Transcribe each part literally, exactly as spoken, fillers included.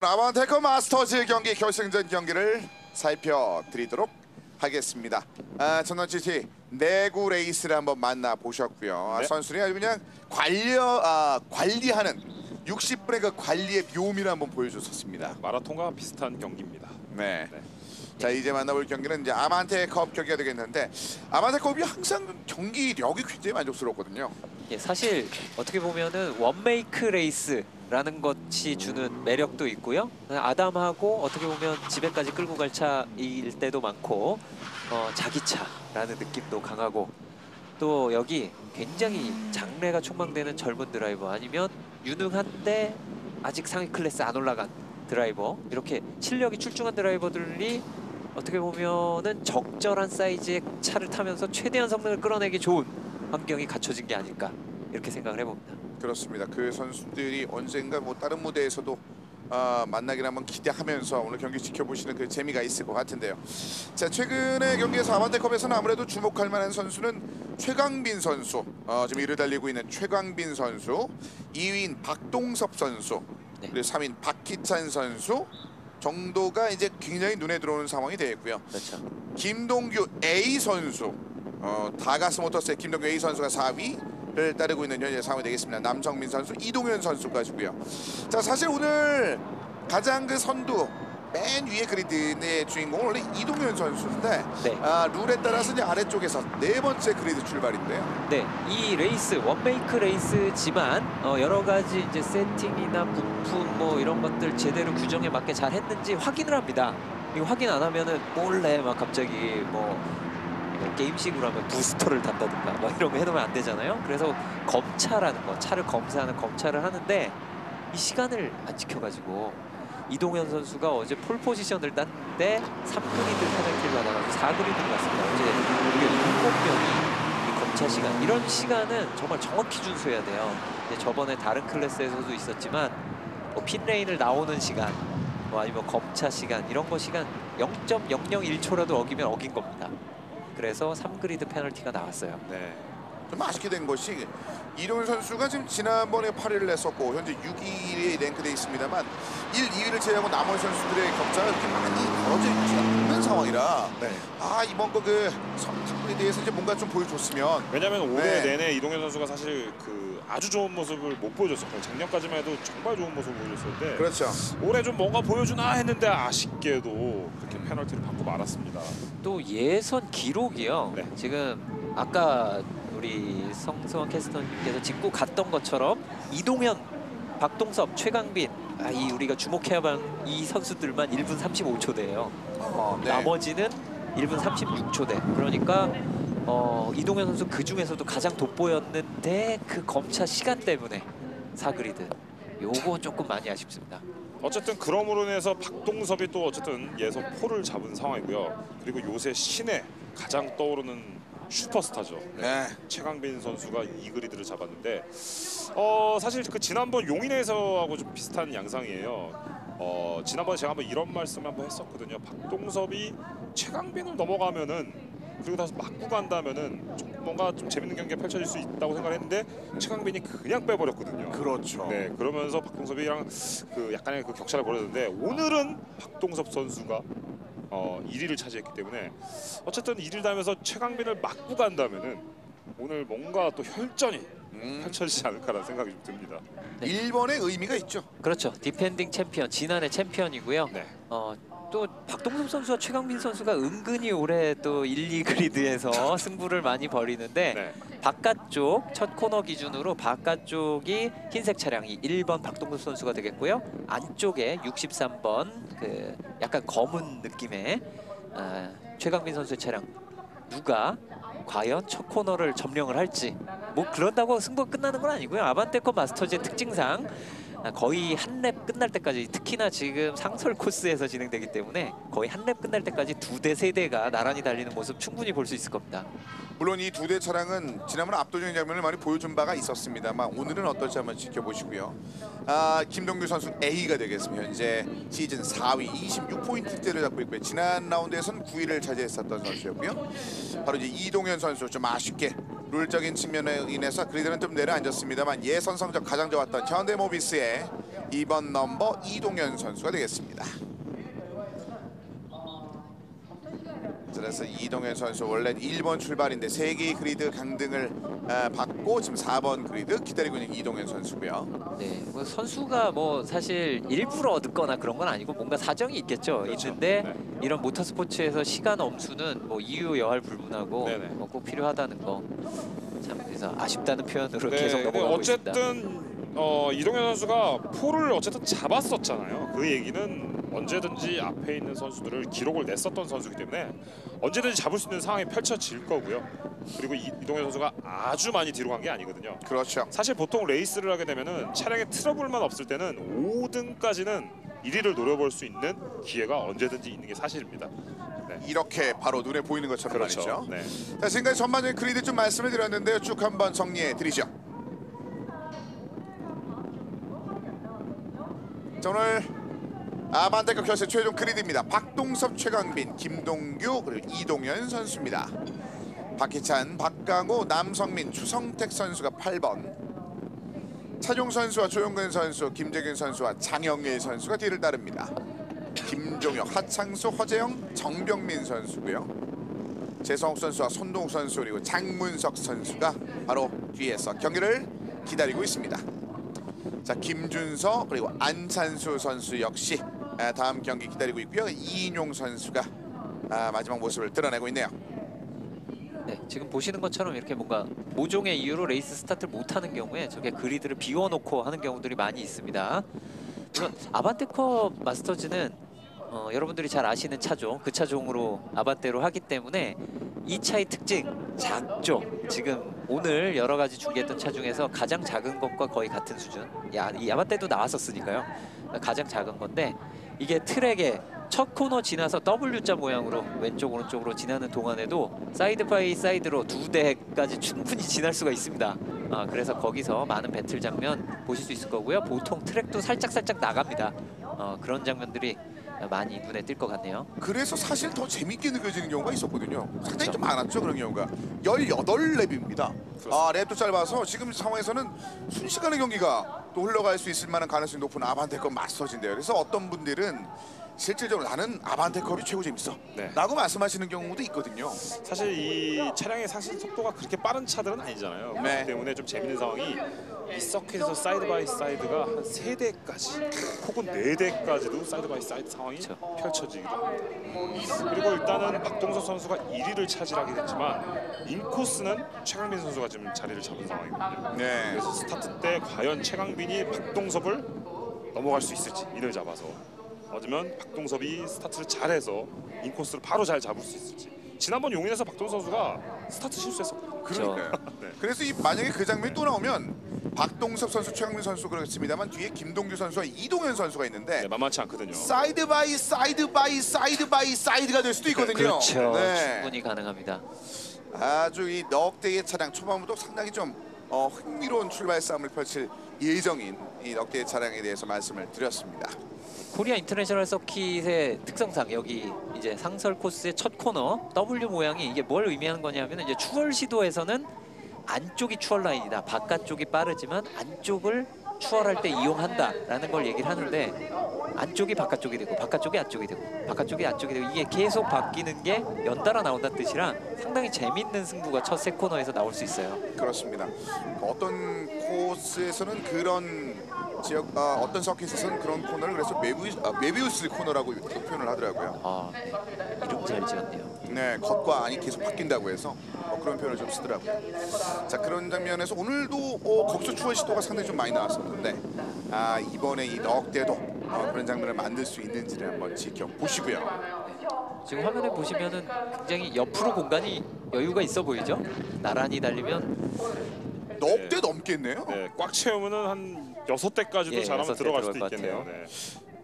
아반떼컵 마스터즈 경기 결승전 경기를 살펴드리도록 하겠습니다. 아, 전원 지티 내구 레이스를 한번 만나보셨고요. 네. 아, 선수들이 아주 그냥 관리, 아, 관리하는 육십 분의 그 관리의 묘미를 한번 보여줬었습니다. 마라톤과 비슷한 경기입니다. 네. 네. 자, 이제 만나볼 경기는 이제 아반떼컵 경기가 되겠는데, 아반떼컵이 항상 경기력이 굉장히 만족스럽거든요. 예, 사실 어떻게 보면은 원메이크 레이스라는 것이 주는 매력도 있고요. 아담하고 어떻게 보면 집에까지 끌고 갈 차일 때도 많고, 어, 자기 차라는 느낌도 강하고, 또 여기 굉장히 장래가 촉망되는 젊은 드라이버, 아니면 유능한데 아직 상위 클래스 안 올라간 드라이버, 이렇게 실력이 출중한 드라이버들이 어떻게 보면은 적절한 사이즈의 차를 타면서 최대한 성능을 끌어내기 좋은 환경이 갖춰진 게 아닐까, 이렇게 생각을 해봅니다. 그렇습니다. 그 선수들이 언젠가 뭐 다른 무대에서도 아, 만나기를 한번 기대하면서 오늘 경기 지켜보시는 그 재미가 있을 것 같은데요. 자, 최근의 경기에서 아반떼컵에서는 아무래도 주목할 만한 선수는 최강빈 선수, 어, 지금 이를 달리고 있는 최강빈 선수, 이 위인 박동섭 선수, 네. 그리고 삼 위인 박희찬 선수 정도가 이제 굉장히 눈에 들어오는 상황이 되겠고요. 그렇죠. 김동규 A 선수, 어, 다가스 모터스의 김동규 A 선수가 사 위를 따르고 있는 현재 상황이 되겠습니다. 남성민 선수, 이동현 선수까지고요. 자, 사실 오늘 가장 그 선두 맨 위에 그리드의 주인공은 원래 이동현 선수인데, 네. 아, 룰에 따라서 이제 아래쪽에서 네 번째 그리드 출발인데요. 네, 이 레이스 원메이크 레이스지만 어, 여러 가지 이제 세팅이나 부품 뭐 이런 것들 제대로 규정에 맞게 잘 했는지 확인을 합니다. 이거 확인 안 하면은 몰래 막 갑자기 뭐, 뭐 게임식으로 하면 부스터를 단다든가 막 이런 거 해놓으면 안 되잖아요. 그래서 검차라는 거, 차를 검사하는 검차를 하는데 이 시간을 안 지켜가지고 이동현 선수가 어제 폴 포지션을 땄는데 삼 그리드 페널티를 받아가지고 사 그리드를 갔습니다. 어제 무려 일곱 명이 이 검차 시간, 이런 시간은 정말 정확히 준수해야 돼요. 이제 저번에 다른 클래스에서도 있었지만 뭐 핀레인을 나오는 시간, 뭐 아니면 검차 시간, 이런 거 시간 영 점 영영일 초라도 어기면 어긴 겁니다. 그래서 삼 그리드 페널티가 나왔어요. 네. 좀 아쉽게 된 것이 이동현 선수가 지금 지난번에 팔 위를 냈었고 현재 육 위에 랭크돼 있습니다만 일, 이 위를 제외하고 나머지 선수들의 격차가 그렇게 많이 벌어져 있지 않는 상황이라, 네. 아, 이번 거그 삼 대해서 이제 뭔가 좀 보여줬으면. 왜냐하면 올해 네. 내내 이동현 선수가 사실 그 아주 좋은 모습을 못 보여줬었고, 작년까지만 해도 정말 좋은 모습을 보여줬었는데, 그렇죠. 올해 좀 뭔가 보여주나 했는데 아쉽게도 그렇게 페널티를 받고 말았습니다. 또 예선 기록이요. 네. 지금 아까 우리 성승원 캐스터님께서 짚고 갔던 것처럼 이동현, 박동섭, 최강빈, 아, 이 우리가 주목해야 할 이 선수들만 일 분 삼십오 초대예요. 어, 네. 나머지는 일 분 삼십육 초대. 그러니까 어, 이동현 선수 그 중에서도 가장 돋보였는데 그 검차 시간 때문에 사 그리드. 요거 조금 많이 아쉽습니다. 어쨌든 그럼으로 인해서 박동섭이 또 어쨌든 예선 포를 잡은 상황이고요. 그리고 요새 신에 가장 떠오르는 슈퍼스타죠. 네. 최강빈 선수가 이 그리드를 잡았는데, 어 사실 그 지난번 용인에서하고 좀 비슷한 양상이에요. 어 지난번에 제가 한번 이런 말씀 한번 했었거든요. 박동섭이 최강빈을 넘어가면은, 그리고 다시 맞고 간다면은 좀 뭔가 좀 재밌는 경기가 펼쳐질 수 있다고 생각했는데 최강빈이 그냥 빼버렸거든요. 그렇죠. 네, 그러면서 박동섭이랑 그 약간의 그 격차를 벌였는데, 오늘은 박동섭 선수가 어, 일 위를 차지했기 때문에 어쨌든 일 위를 달면서 최강빈을 맞고 간다면은 오늘 뭔가 또 혈전이 음. 펼쳐지지 않을까라는 생각이 좀 듭니다. 네. 일 번의 의미가 있죠. 그렇죠. 디펜딩 챔피언, 지난해 챔피언이고요. 네. 어, 또 박동섭 선수와 최강빈 선수가 은근히 올해 또 일, 이 그리드에서 승부를 많이 벌이는데, 네. 바깥쪽 첫 코너 기준으로 바깥쪽이 흰색 차량이 일 번 박동섭 선수가 되겠고요. 안쪽에 육십삼 번 그 약간 검은 느낌의 어, 최강빈 선수의 차량, 누가 과연 첫 코너를 점령을 할지, 뭐 그런다고 승부가 끝나는 건 아니고요. 아반떼컵 마스터즈의 특징상 거의 한 랩 끝날 때까지, 특히나 지금 상설 코스에서 진행되기 때문에 거의 한 랩 끝날 때까지 두 대, 세 대가 나란히 달리는 모습 충분히 볼 수 있을 겁니다. 물론 이 두 대 차량은 지난번 압도적인 장면을 많이 보여준 바가 있었습니다만 오늘은 어떨지 한번 지켜보시고요. 아, 김동규 선수 A가 되겠습니다. 현재 시즌 사 위 이십육 포인트대를 잡고 있고요. 지난 라운드에서는 구 위를 차지했었던 선수였고요. 바로 이제 이동현 선수 좀 아쉽게 룰적인 측면에 인해서 그리드는 좀 내려앉았습니다만 예선 성적 가장 좋았던 현대모비스의 이 번 넘버 이동현 선수가 되겠습니다. 그래서 이동현 선수 원래 일 번 출발인데 세 개의 그리드 강등을 아, 받고 지금 사 번 그리드 기다리고 있는 이동현 선수고요. 네, 뭐 선수가 뭐 사실 일부러 얻거나 그런 건 아니고 뭔가 사정이 있겠죠. 그렇죠. 있는데 네. 이런 모터스포츠에서 시간 엄수는 뭐 이유 여할 불문하고 네네. 뭐 꼭 필요하다는 거. 참 그래서 아쉽다는 표현으로 네, 계속 근데 넘어가고 있습니다. 어쨌든 어, 이동현 선수가 포를 어쨌든 잡았었잖아요. 그 얘기는 언제든지 앞에 있는 선수들을 기록을 냈었던 선수이기 때문에 언제든지 잡을 수 있는 상황이 펼쳐질 거고요. 그리고 이, 이동현 선수가 아주 많이 뒤로 간 게 아니거든요. 그렇죠. 사실 보통 레이스를 하게 되면은 차량에 트러블만 없을 때는 오 등까지는 일 위를 노려볼 수 있는 기회가 언제든지 있는 게 사실입니다. 네. 이렇게 바로 눈에 보이는 것처럼 그렇죠. 말이죠. 네. 자, 지금까지 전반적인 그리드 좀 말씀을 드렸는데요. 쭉 한번 정리해 드리죠. 자, 오늘 아반떼컵 결승 최종 그리드입니다. 박동섭, 최강빈, 김동규 그리고 이동현 선수입니다. 박희찬, 박강호, 남성민, 추성택 선수가 팔 번, 차종 선수와 조용근 선수, 김재균 선수와 장영일 선수가 뒤를 따릅니다. 김종혁, 하창수, 허재영, 정병민 선수고요. 재성욱 선수와 손동욱 선수 그리고 장문석 선수가 바로 뒤에서 경기를 기다리고 있습니다. 자, 김준서 그리고 안찬수 선수 역시 다음 경기 기다리고 있고요. 이인용 선수가 마지막 모습을 드러내고 있네요. 네, 지금 보시는 것처럼 이렇게 뭔가 모종의 이유로 레이스 스타트를 못하는 경우에 저게 그리드를 비워놓고 하는 경우들이 많이 있습니다. 물론 아반떼컵 마스터즈는 어, 여러분들이 잘 아시는 차종, 그 차종으로 아반떼로 하기 때문에 이 차의 특징, 작죠. 지금 오늘 여러 가지 중계했던 차 중에서 가장 작은 것과 거의 같은 수준. 야, 이 아반떼도 나왔었으니까요. 가장 작은 건데 이게 트랙에 첫 코너 지나서 더블유자 모양으로 왼쪽 오른쪽으로 지나는 동안에도 사이드 바이 사이드로 두 대까지 충분히 지날 수가 있습니다. 아, 그래서 거기서 많은 배틀 장면 보실 수 있을 거고요. 보통 트랙도 살짝 살짝 나갑니다. 어, 그런 장면들이 많이 눈에 띌 것 같네요. 그래서 사실 더 재밌게 느껴지는 경우가 있었거든요. 상당히 그렇죠. 좀 많았죠, 그런 경우가. 열여덟 랩입니다. 아, 랩도 짧아서 지금 상황에서는 순식간에 경기가 또 흘러갈 수 있을 만한 가능성이 높은 아반떼컵 마스터즈인데요. 그래서 어떤 분들은 실질적으로 나는 아반떼컵이 최고 재밌어 네. 라고 말씀하시는 경우도 있거든요. 사실 이 차량의 상승 속도가 그렇게 빠른 차들은 아니잖아요. 네. 그렇기 때문에 좀 재밌는 상황이 이 서킷에서 사이드 바이 사이드가 한 세 대까지 혹은 네 대까지도 사이드 바이 사이드 상황이 그렇죠. 펼쳐지기도 합니다. 그리고 일단은 박동섭 선수가 일 위를 차지하게 됐지만 인코스는 최강빈 선수가 지금 자리를 잡은 상황이거든요. 네. 그래서 스타트 때 과연 최강빈이 박동섭을 넘어갈 수 있을지 인을 잡아서 아니면 박동섭이 스타트를 잘해서 인코스를 바로 잘 잡을 수 있을지. 지난번 용인에서 박동섭 선수가 스타트 실수했었거든요. 그러니까요. 네. 그래서 이 만약에 그 장면이 또 나오면 박동섭 선수, 최강민 선수 그렇습니다만 뒤에 김동규 선수와 이동현 선수가 있는데 네, 만만치 않거든요. 사이드 바이 사이드 바이 사이드 바이 사이드가 될 수도 있거든요. 그렇죠. 네. 충분히 가능합니다. 아주 이 넉 대의 차량 초반부터 상당히 좀 어, 흥미로운 출발 싸움을 펼칠 예정인 이 넉 대의 차량에 대해서 말씀을 드렸습니다. 코리아 인터내셔널 서킷의 특성상 여기 이제 상설 코스의 첫 코너 W 모양이 이게 뭘 의미하는 거냐면 이제 추월 시도에서는 안쪽이 추월 라인이다. 바깥쪽이 빠르지만 안쪽을 추월할 때 이용한다라는 걸 얘기를 하는데 안쪽이 바깥쪽이 되고 바깥쪽이 안쪽이 되고 바깥쪽이 안쪽이 되고 이게 계속 바뀌는 게 연달아 나온다는 뜻이라 상당히 재밌는 승부가 첫 세 코너에서 나올 수 있어요. 그렇습니다. 어떤 코스에서는 그런 지역 아, 어떤 서킷에서는 그런 코너를 그래서 메비우스, 아, 메비우스 코너라고 표현을 하더라고요. 아, 네. 이름 잘 지었네요. 네, 겉과 안이 계속 바뀐다고 해서 어, 그런 표현을 좀 쓰더라고요. 자, 그런 장면에서 오늘도 어, 거기서 추월 시도가 상당히 좀 많이 나왔었는데 아, 이번에 이 넉대도 어, 그런 장면을 만들 수 있는지를 한번 지켜보시고요. 지금 화면에 보시면은 굉장히 옆으로 공간이 여유가 있어 보이죠? 나란히 달리면 넉대 넘겠네요. 네, 꽉 채우면은 한 여섯 대까지도 예, 잘하면 여섯 대 들어갈 수도 들어갈 것 있겠네요. 같아요. 네.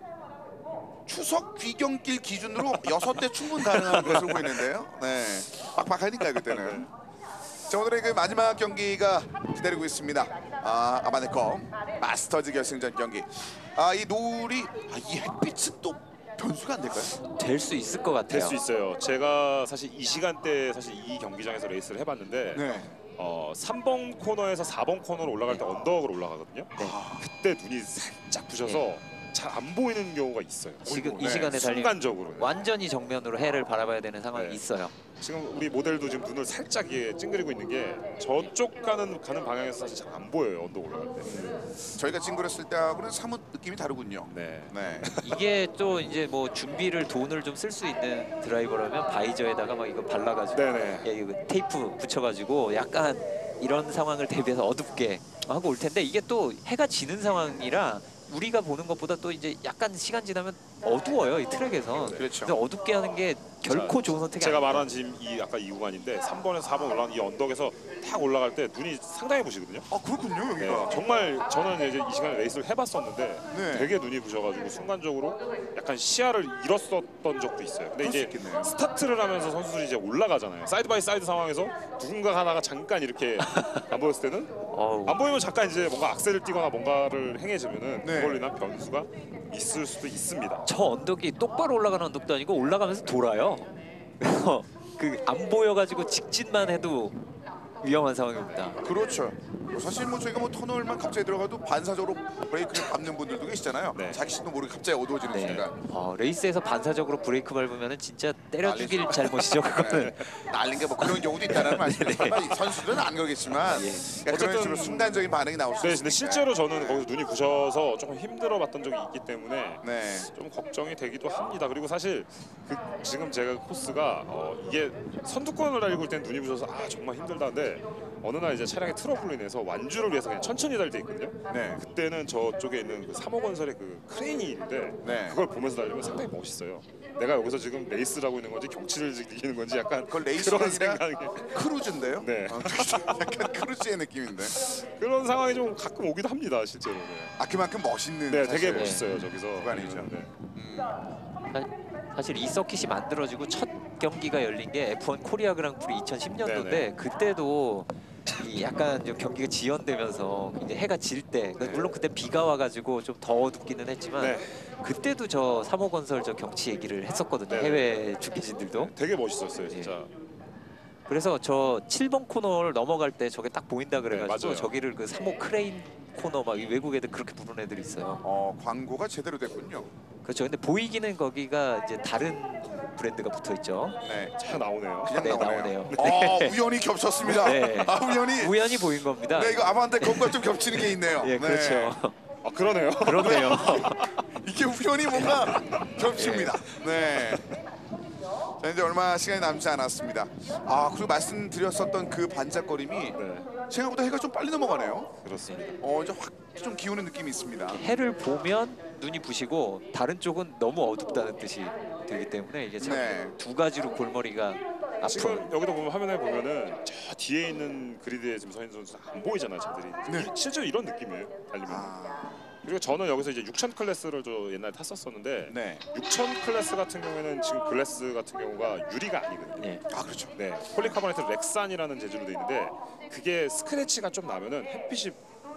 추석 귀경길 기준으로 여섯 대 충분 가능한 것으로 보이는데요. 네, 빡빡하니까 그때는. 자, 오늘의 그 마지막 경기가 기다리고 있습니다. 아, 아반떼컵 마스터즈 결승전 경기. 아, 이 노을이 아, 이 햇빛은 또 변수가 안 될까요? 될 수 있을 것 같아요. 될 수 있어요. 제가 사실 이 시간대 사실 이 경기장에서 레이스를 해봤는데 네. 어, 삼 번 코너에서 사 번 코너로 올라갈 때 네. 언덕으로 올라가거든요. 네. 그때 눈이 살짝 부셔서 잘 안 보이는 경우가 있어요. 지금 어이구, 이 네. 시간에 달리면 순간적으로. 완전히 정면으로 해를 바라봐야 되는 상황이 네. 있어요. 지금 우리 모델도 지금 눈을 살짝 예, 찡그리고 있는 게 저쪽 가는 가는 방향에서 사실 잘 안 보여요. 언덕 올라갈 때. 저희가 찡그렸을 때하고는 사뭇 느낌이 다르군요. 네. 네. 이게 또 이제 뭐 준비를 돈을 좀 쓸 수 있는 드라이버라면 바이저에다가 막 이거 발라가지고 네네. 예, 이거 테이프 붙여가지고 약간 이런 상황을 대비해서 어둡게 하고 올 텐데 이게 또 해가 지는 상황이라 우리가 보는 것보다 또 이제 약간 시간 지나면 어두워요 이 트랙에서. 그렇죠. 근데 어둡게 하는 게 결코 자, 좋은 선택이 제가 아닙니다. 말한 지금 이 아까 이 구간인데 삼 번에서 사 번 올라가는 이 언덕에서 탁 올라갈 때 눈이 상당히 부시거든요. 아 그렇군요 네, 여기가. 정말 저는 이제 이 시간에 레이스를 해봤었는데 네. 되게 눈이 부셔가지고 순간적으로 약간 시야를 잃었었던 적도 있어요. 근데 그럴 수 이제 있겠네요. 스타트를 하면서 선수들이 이제 올라가잖아요. 사이드 바이 사이드 상황에서 누군가 하나가 잠깐 이렇게 안 보였을 때는 어우, 안 보이면 잠깐 이제 뭔가 악셀을 띄거나 뭔가를 행해지면은 네. 그걸로 인한 변수가 있을 수도 있습니다. 저 언덕이 똑바로 올라가는 언덕도 아니고 올라가면서 돌아요. 그래서 그 안 보여가지고 직진만 해도 위험한 상황입니다. 그렇죠. 사실 뭐 저희가 뭐 터널만 갑자기 들어가도 반사적으로 브레이크를 밟는 분들도 계시잖아요. 네. 자기 신도 모르게 갑자기 어두워지는 네. 순간. 어, 레이스에서 반사적으로 브레이크 밟으면 진짜 때려 죽일 잘못이죠 그거는. 날린 게 뭐 그런 경우도 있다는 말씀이지만 선수들은 안 그러겠지만 예. 그러니까 그런 어쨌든 식으로 순간적인 반응이 나올 수 네, 있으니까. 근데 실제로 저는 거기서 눈이 부셔서 조금 힘들어봤던 적이 있기 때문에 네. 좀 걱정이 되기도 합니다. 그리고 사실 그 지금 제가 코스가 어, 이게 선두권을 달리고 있을 땐 눈이 부셔서 아 정말 힘들다는데 어느 날 이제 차량의 트러블로 인해서 완주를 위해서 그냥 천천히 달 때 있거든요. 네. 그때는 저쪽에 있는 그 삼호건설의 그 크레인이 있는데 네. 그걸 보면서 달리면 상당히 멋있어요. 내가 여기서 지금 레이스를 하고 있는 건지 경치를 즐기는 건지 약간 그걸 레이스가 그런 아니라 생각이 크루즈인데요. 네. 어, 약간 크루즈의 느낌인데. 그런 상황이 좀 가끔 오기도 합니다 실제로. 네, 아 그만큼 멋있는. 네 사실. 되게 멋있어요 저기서. 구간이죠. 네. 음. 사- 사실 이 서킷이 만들어지고 첫 경기가 열린 게 에프 원 코리아 그랑프리 이천십 년도인데 네네. 그때도 이 약간 좀 경기가 지연되면서 이제 해가 질 때 물론 그때 비가 와가지고 좀 더 어둡기는 했지만 네. 그때도 저 삼호건설 저 경치 얘기를 했었거든요. 네네. 해외 중계진들도. 되게 멋있었어요 진짜. 그래서 저 칠 번 코너를 넘어갈 때 저게 딱 보인다 그래가지고 네, 맞아요. 저기를 그 삼 호 크레인 코너 막 이 외국 애들 그렇게 부르는 애들이 있어요. 어 광고가 제대로 됐군요. 그렇죠. 근데 보이기는 거기가 이제 다른 브랜드가 붙어 있죠. 네. 잘 나오네요. 그냥 네, 나오네요. 나오네요. 어 우연히 겹쳤습니다. 네. 아 우연히. 우연히 보인 겁니다. 네 이거 아반떼 컵과 좀 겹치는 게 있네요. 예, 네. 그렇죠. 아 그러네요. 그렇네요. 이게 우연히 뭔가 겹칩니다. 네. 자, 이제 얼마 시간이 남지 않았습니다. 아 그리고 말씀드렸었던 그 반짝거림이 네, 생각보다 해가 좀 빨리 넘어가네요. 그렇습니다. 어 이제 확 좀 기우는 느낌이 있습니다. 해를 보면 눈이 부시고 다른 쪽은 너무 어둡다는 뜻이 되기 때문에 이게 참 두 네. 가지로 골머리가 지금 아픈. 여기도 보면 화면에 보면은 저 뒤에 있는 그리드에 지금 서 있는 선수 안 보이잖아요, 차들이. 네. 이- 실제로 이런 느낌이에요, 달리면. 아, 그리고 저는 여기서 이제 육천 클래스를 저 옛날에 탔었었는데 네. 육천 클래스 같은 경우에는 지금 글래스 같은 경우가 유리가 아니거든요. 네. 아 그렇죠. 네, 폴리카보네이트 렉산이라는 재질로 돼 있는데 그게 스크래치가 좀 나면은 햇빛이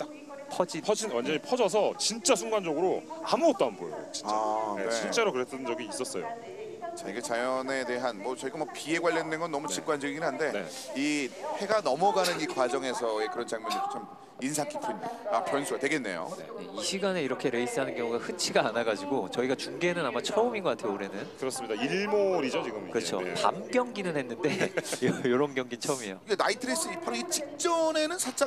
퍼지. 퍼진 완전히 퍼져서 진짜 순간적으로 아무것도 안 보여요, 진짜. 아, 네, 네. 실제로 그랬던 적이 있었어요. 자 이게 자연에 대한 뭐 저희가 뭐 비에 관련된 건 너무 직관적이긴 한데 네. 이 해가 넘어가는 이 과정에서의 그런 장면들이 참 인상 깊은 아, 변수가 되겠네요. 네, 이 시간에 이렇게 레이스하는 경우가 흔치가 않아가지고 저희가 중계는 아마 처음인 것 같아요 올해는. 그렇습니다. 일몰이죠 지금. 이게. 그렇죠. 네. 밤 경기는 했는데 이런 경기 처음이에요. 이게 나이트 레이스 바로 이 직전에는 살짝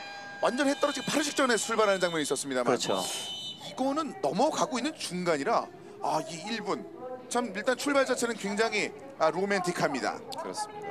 완전 해 떨어지기 바로 직전에 출발하는 장면이 있었습니다만 그렇죠. 이거는 넘어가고 있는 중간이라 아 이 일 분 참 일단 출발 자체는 굉장히 아, 로맨틱합니다. 그렇습니다.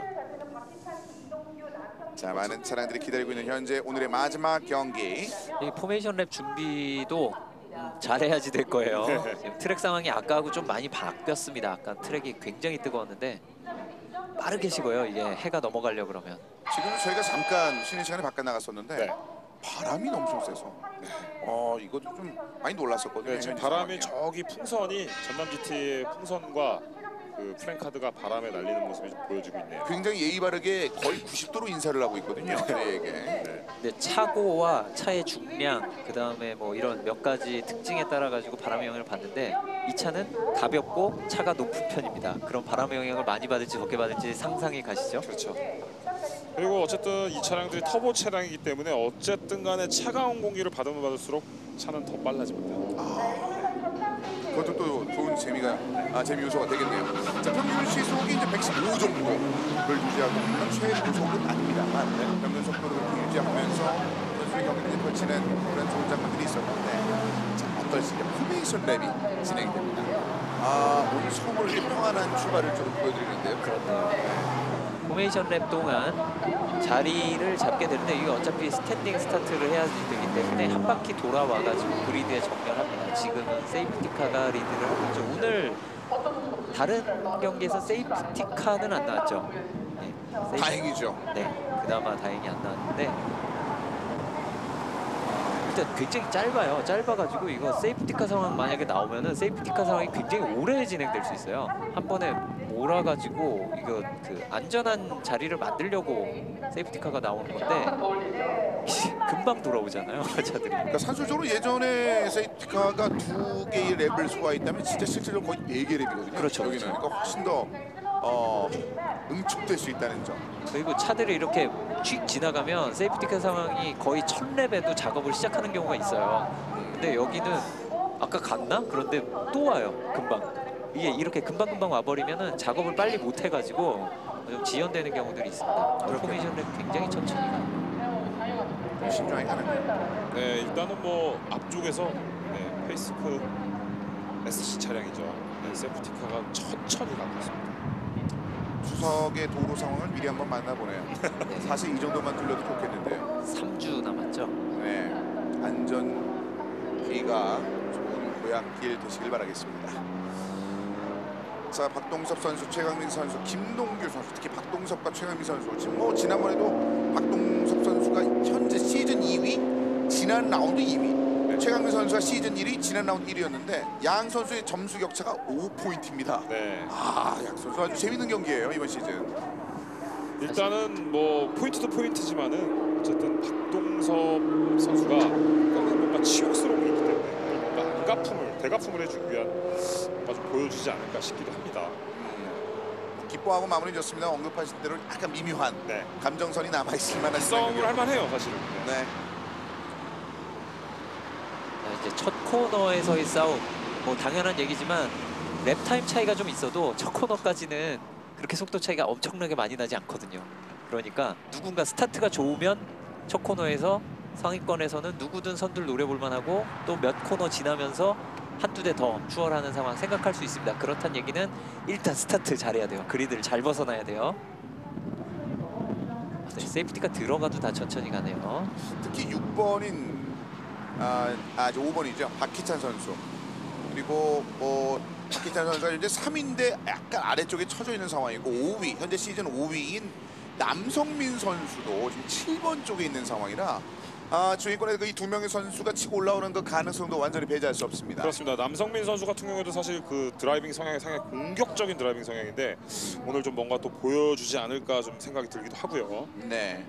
자 많은 차량들이 기다리고 있는 현재 오늘의 마지막 경기. 이 포메이션 랩 준비도 음, 잘해야지 될 거예요. 지금 트랙 상황이 아까하고 좀 많이 바뀌었습니다. 아까 트랙이 굉장히 뜨거웠는데 빠르게 식어요. 이게 해가 넘어가려 그러면. 지금 저희가 잠깐 쉬는 시간에 바깥 나갔었는데 네. 바람이 엄청 세서 어 이것도 좀 많이 놀랐었거든요. 네, 지금 현지 바람이 상황이요. 저기 풍선이 전남 지티의 풍선과 그 플랜카드가 바람에 날리는 모습이 좀 보여지고 있네요. 굉장히 예의 바르게 거의 구십 도로 인사를 하고 있거든요. 저희에게. 네. 근데 차고와 차의 중량, 그 다음에 뭐 이런 몇 가지 특징에 따라 가지고 바람의 영향을 받는데 이 차는 가볍고 차가 높은 편입니다. 그럼 바람의 영향을 많이 받을지 적게 받을지 상상이 가시죠? 그렇죠. 그리고 어쨌든 이 차량들이 터보 차량이기 때문에 어쨌든 간에 차가운 공기를 받으면 받을수록 차는 더 빨라집니다. 그것도 또 좋은 재미가 아, 재미 요소가 되겠네요. 자, 평균 시속이 이제 백십오 정도를 유지하고 있는 최고속은 아닙니다만 평균 속도를 그렇게 유지하면서 선수의 경기를 펼치는 그런 좋은 장면들이 있었는데, 자, 어떨지 포메이션 랩이 진행됩니다. 아, 오늘 처음으로 이렇게 평안한 출발을 좀 보여드리는데요. 그렇네요. 포메이션 랩 동안 자리를 잡게 되는데 이게 어차피 스탠딩 스타트를 해야 되기 때문에 한 바퀴 돌아와가지고 그리드에 정렬합니다. 지금은 세이프티카가 리드를 하고 있죠. 오늘 다른 경기에서 세이프티카는 안 나왔죠. 네, 세이프... 다행이죠. 네, 그나마 다행히 안 나왔는데 일단 굉장히 짧아요. 짧아가지고 이거 세이프티카 상황 만약에 나오면은 세이프티카 상황이 굉장히 오래 진행될 수 있어요. 한 번에 몰아가지고 이거 그 안전한 자리를 만들려고 세이프티카가 나오는 건데 금방 돌아오잖아요, 차들이. 그러니까 산술적으로 예전에 세이프티카가 두 개의 랩을 소화했다면 진짜 실제로 거의 네 개 랩이거든요. 그렇죠, 여기는 그렇죠. 그러니까 훨씬 더 어, 응축될 수 있다는 점. 그리고 차들이 이렇게 휙 지나가면 세이프티카 상황이 거의 첫 랩에도 작업을 시작하는 경우가 있어요. 근데 여기는 아까 갔나? 그런데 또 와요, 금방. 이게 이렇게 금방금방 와버리면은 작업을 빨리 못 해가지고 좀 지연되는 경우들이 있습니다. 포메이션 랩 굉장히 천천히 가요. 신중하게 가는데요. 네, 일단은 뭐 앞쪽에서 네, 페이스크 에스씨 차량이죠. 네, 세프티카가 천천히 가고 있습니다. 추석의 도로 상황을 미리 한번 만나보네요. 사실 이 정도만 들려도 좋겠는데요. 삼 주 남았죠. 네, 안전 귀가 좋은 고향길 되시길 바라겠습니다. 자, 박동섭 선수, 최강민 선수, 김동규 선수, 특히 박동섭과 최강민 선수. 지금 뭐 지난번에도 박동섭 선수가 현재 시즌 이 위, 지난 라운드 이 위. 네, 최강민 선수가 시즌 일 위, 지난 라운드 일 위였는데 양 선수의 점수 격차가 오 포인트입니다. 네. 아, 양 선수 아주 재밌는 경기예요, 이번 시즌. 일단은 뭐 포인트도 포인트지만은 어쨌든 박동섭 선수가 뭔가 치욕스러운 게 있기 때문에 뭔가 안가품을 대가품을 해주기 위한 뭔가 좀 보여주지 않을까 싶기도 합니다. 음, 기뻐하고 마무리 좋습니다. 언급하신 대로 약간 미묘한 네. 감정선이 남아 있을 만한 싸움을 할 만해요, 사실은. 네. 네. 자, 이제 첫 코너에서의 싸움, 뭐 당연한 얘기지만 랩 타임 차이가 좀 있어도 첫 코너까지는 그렇게 속도 차이가 엄청나게 많이 나지 않거든요. 그러니까 누군가 스타트가 좋으면 첫 코너에서 상위권에서는 누구든 선두를 노려볼 만하고 또 몇 코너 지나면서 한두 대 더 추월하는 상황 생각할 수 있습니다. 그렇다는 얘기는 일단 스타트 잘해야 돼요. 그리드를 잘 벗어나야 돼요. 네, 세이프티가 들어가도 다 천천히 가네요. 특히 육 번인 아, 아 오 번이죠. 박희찬 선수. 그리고 뭐 박희찬 선수가 이제 삼 위인데 약간 아래쪽에 처져 있는 상황이고 오 위, 현재 시즌 오 위인 남성민 선수도 지금 칠 번 쪽에 있는 상황이라 아, 주인권에서 이 두 명의 선수가 치고 올라오는 그 가능성도 완전히 배제할 수 없습니다. 그렇습니다. 남성민 선수 같은 경우에도 사실 그 드라이빙 성향이 상당히 공격적인 드라이빙 성향인데 오늘 좀 뭔가 또 보여주지 않을까 좀 생각이 들기도 하고요. 네.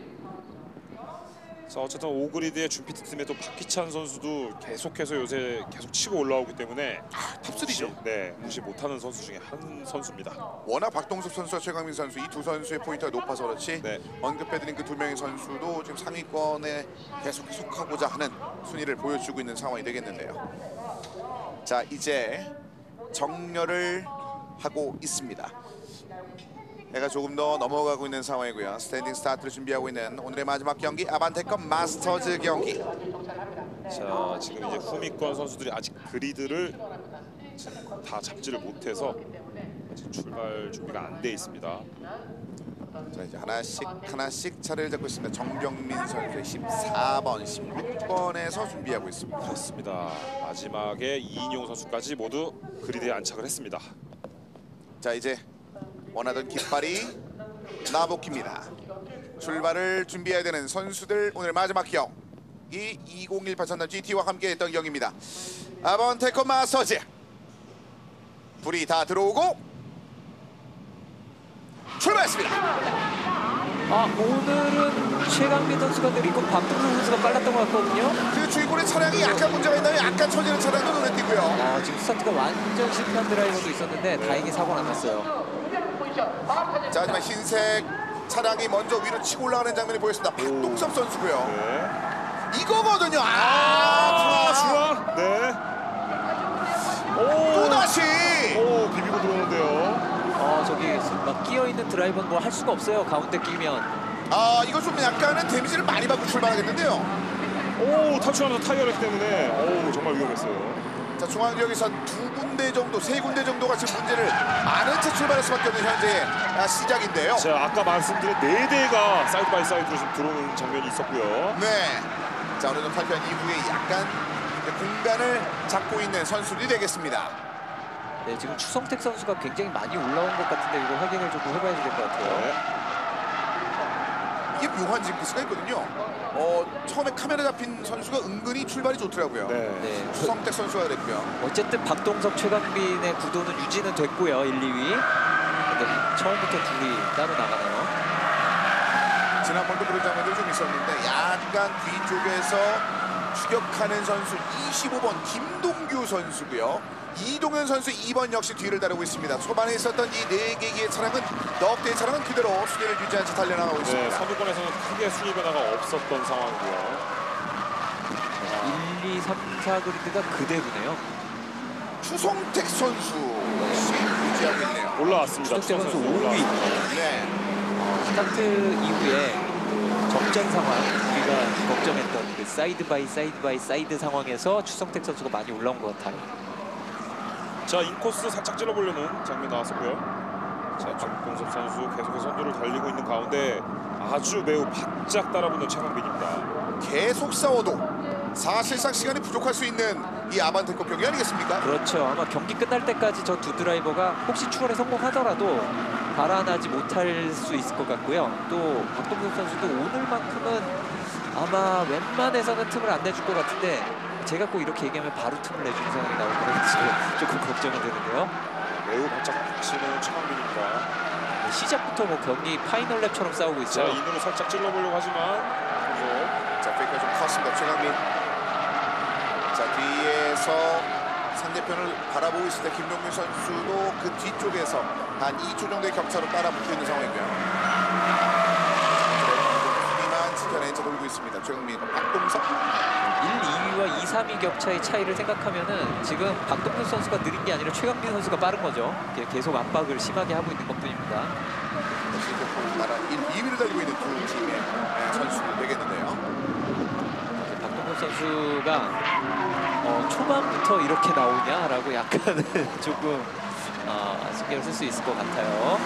자, 어쨌든 오그리드의 준피트 팀에 또 박희찬 선수도 계속해서 요새 계속 치고 올라오기 때문에 아, 탑쓰리죠. 네, 무시 못하는 선수 중에 한 선수입니다. 워낙 박동섭 선수와 최강민 선수 이 두 선수의 포인트가 높아서 그렇지 네. 언급해드린 그 두 명의 선수도 지금 상위권에 계속 속하고자 하는 순위를 보여주고 있는 상황이 되겠는데요. 자, 이제 정렬을 하고 있습니다. 해가 조금 더 넘어가고 있는 상황이고요. 스탠딩 스타트를 준비하고 있는 오늘의 마지막 경기 아반떼컵 마스터즈 경기. 자, 지금 이제 후미권 선수들이 아직 그리드를 다 잡지를 못해서 아직 출발 준비가 안 돼 있습니다. 자, 이제 하나씩 하나씩 차례를 잡고 있습니다. 정경민 선수의 십사 번, 십육 번에서 준비하고 있습니다. 그렇습니다. 마지막에 이인용 선수까지 모두 그리드에 안착을 했습니다. 자, 이제 원하던 깃발이 나복입니다. 출발을 준비해야 되는 선수들 오늘 마지막 경. 이 이천십팔 전남 지티와 함께했던 경기입니다. 아반떼컵 마스터즈. 불이 다 들어오고 출발했습니다. 아, 오늘은 최강민 선수가 느리고 박동섭 선수가 빨랐던 것 같거든요. 그 주인공의 차량이 약간 문제가 있나요? 약간 처지는 차량도 눈에 띄고요. 아, 지금 스타트가 완전 실패한 드라이버도 있었는데 다행히 사고는 안 났어요. 자, 하지만 흰색 차량이 먼저 위로 치고 올라가는 장면이 보였습니다. 박동섭 선수고요. 네. 이거거든요. 아, 아, 중앙. 중앙. 네. 또 오. 다시. 오, 비비고 들어오는데요. 어 저기 막 끼어 있는 드라이버는 뭐 할 수가 없어요. 가운데 끼면. 아, 이거 좀 약간은 데미지를 많이 받고 출발하겠는데요. 오, 터치하면서 타이어력 때문에 오, 정말 위험했어요. 자, 중앙 지역에서 두 군데 정도, 세 군데 정도가 지금 문제를 많은 채 출발할 수밖에 없는 현재의 아, 시작인데요. 자, 아까 말씀드린 네 대가 사이드 바이 사이드로 좀 들어오는 장면이 있었고요. 네. 자, 어느 정도 발표한 이후에 약간 공간을 잡고 있는 선수들이 되겠습니다. 네, 지금 추성택 선수가 굉장히 많이 올라온 것 같은데 이거 확인을 조금 해봐야 될 것 같아요. 네. 이게 묘한 징크스가 있거든요. 어, 처음에 카메라 잡힌 선수가 은근히 출발이 좋더라고요. 네. 네. 추성택 선수가 그랬고요. 어쨌든 박동섭, 최강빈의 구도는 유지는 됐고요. 일, 이 위. 근데 처음부터 둘이 따로 나가네요. 지난번도 그런 장면들이 좀 있었는데 약간 뒤쪽에서 추격하는 선수 이십오 번 김동규 선수고요. 이동현 선수 이 번 역시 뒤를 따르고 있습니다. 초반에 있었던 이 네 개의 차량은 넉대의 차량은 그대로 순위를 유지한 채 달려나가고 네, 있습니다. 선두권에서는 크게 순위 변화가 없었던 상황이고요. 일, 이, 삼, 사 그리드가 그대로네요. 추성택 선수 역시 유지하고 있네요. 올라왔습니다. 추성택 선수 선수 오 위. 올라왔습니다. 네. 스타트 이후에 그 접전 상황, 우리가 걱정했던 그 사이드 바이 사이드 바이 사이드 상황에서 추성택 선수가 많이 올라온 것 같아요. 자, 인코스 살짝 찔러보려는 장면 나왔었고요. 자, 박동섭 선수 계속해서 선두를 달리고 있는 가운데 아주 매우 바짝 따라붙는 최강빈입니다. 계속 싸워도 사실상 시간이 부족할 수 있는 이 아반떼급 경기 아니겠습니까? 그렇죠. 아마 경기 끝날 때까지 저 두 드라이버가 혹시 추월에 성공하더라도 달아나지 못할 수 있을 것 같고요. 또 박동섭 선수도 오늘만큼은 아마 웬만해서는 틈을 안 내줄 것 같은데 제가 꼭 이렇게 얘기하면 바로 틈을 내주는 상황이 나올 거라서 조금 걱정이 되는데요. 매우 바짝 붙이는 최강빈입니다. 네, 시작부터 뭐 경기 파이널 랩처럼 싸우고 자, 있어요. 인으로 살짝 찔러보려고 하지만 선수. 자, 페이크가 좀 컸습니다. 최강민. 자, 뒤에서 상대편을 바라보고 있을 때 김동민 선수도 그 뒤쪽에서 한 이 초 정도의 격차로 따라붙고 있는 상황이고요. 수비만 지켜낸 채 돌고 있습니다. 최강민, 박동섭. 일, 이 위와 이, 삼 위 격차의 차이를 생각하면은 지금 박동섭 선수가 느린 게 아니라 최강민 선수가 빠른 거죠. 계속 압박을 심하게 하고 있는 것뿐입니다. 역시 그 나라 일, 이 위를 달리고 있는 두 팀의 네, 선수들 되겠는데요. 이제 박동섭 선수가 어, 초반부터 이렇게 나오냐라고 약간은 조금 어, 신경을 쓸 수 있을 것 같아요.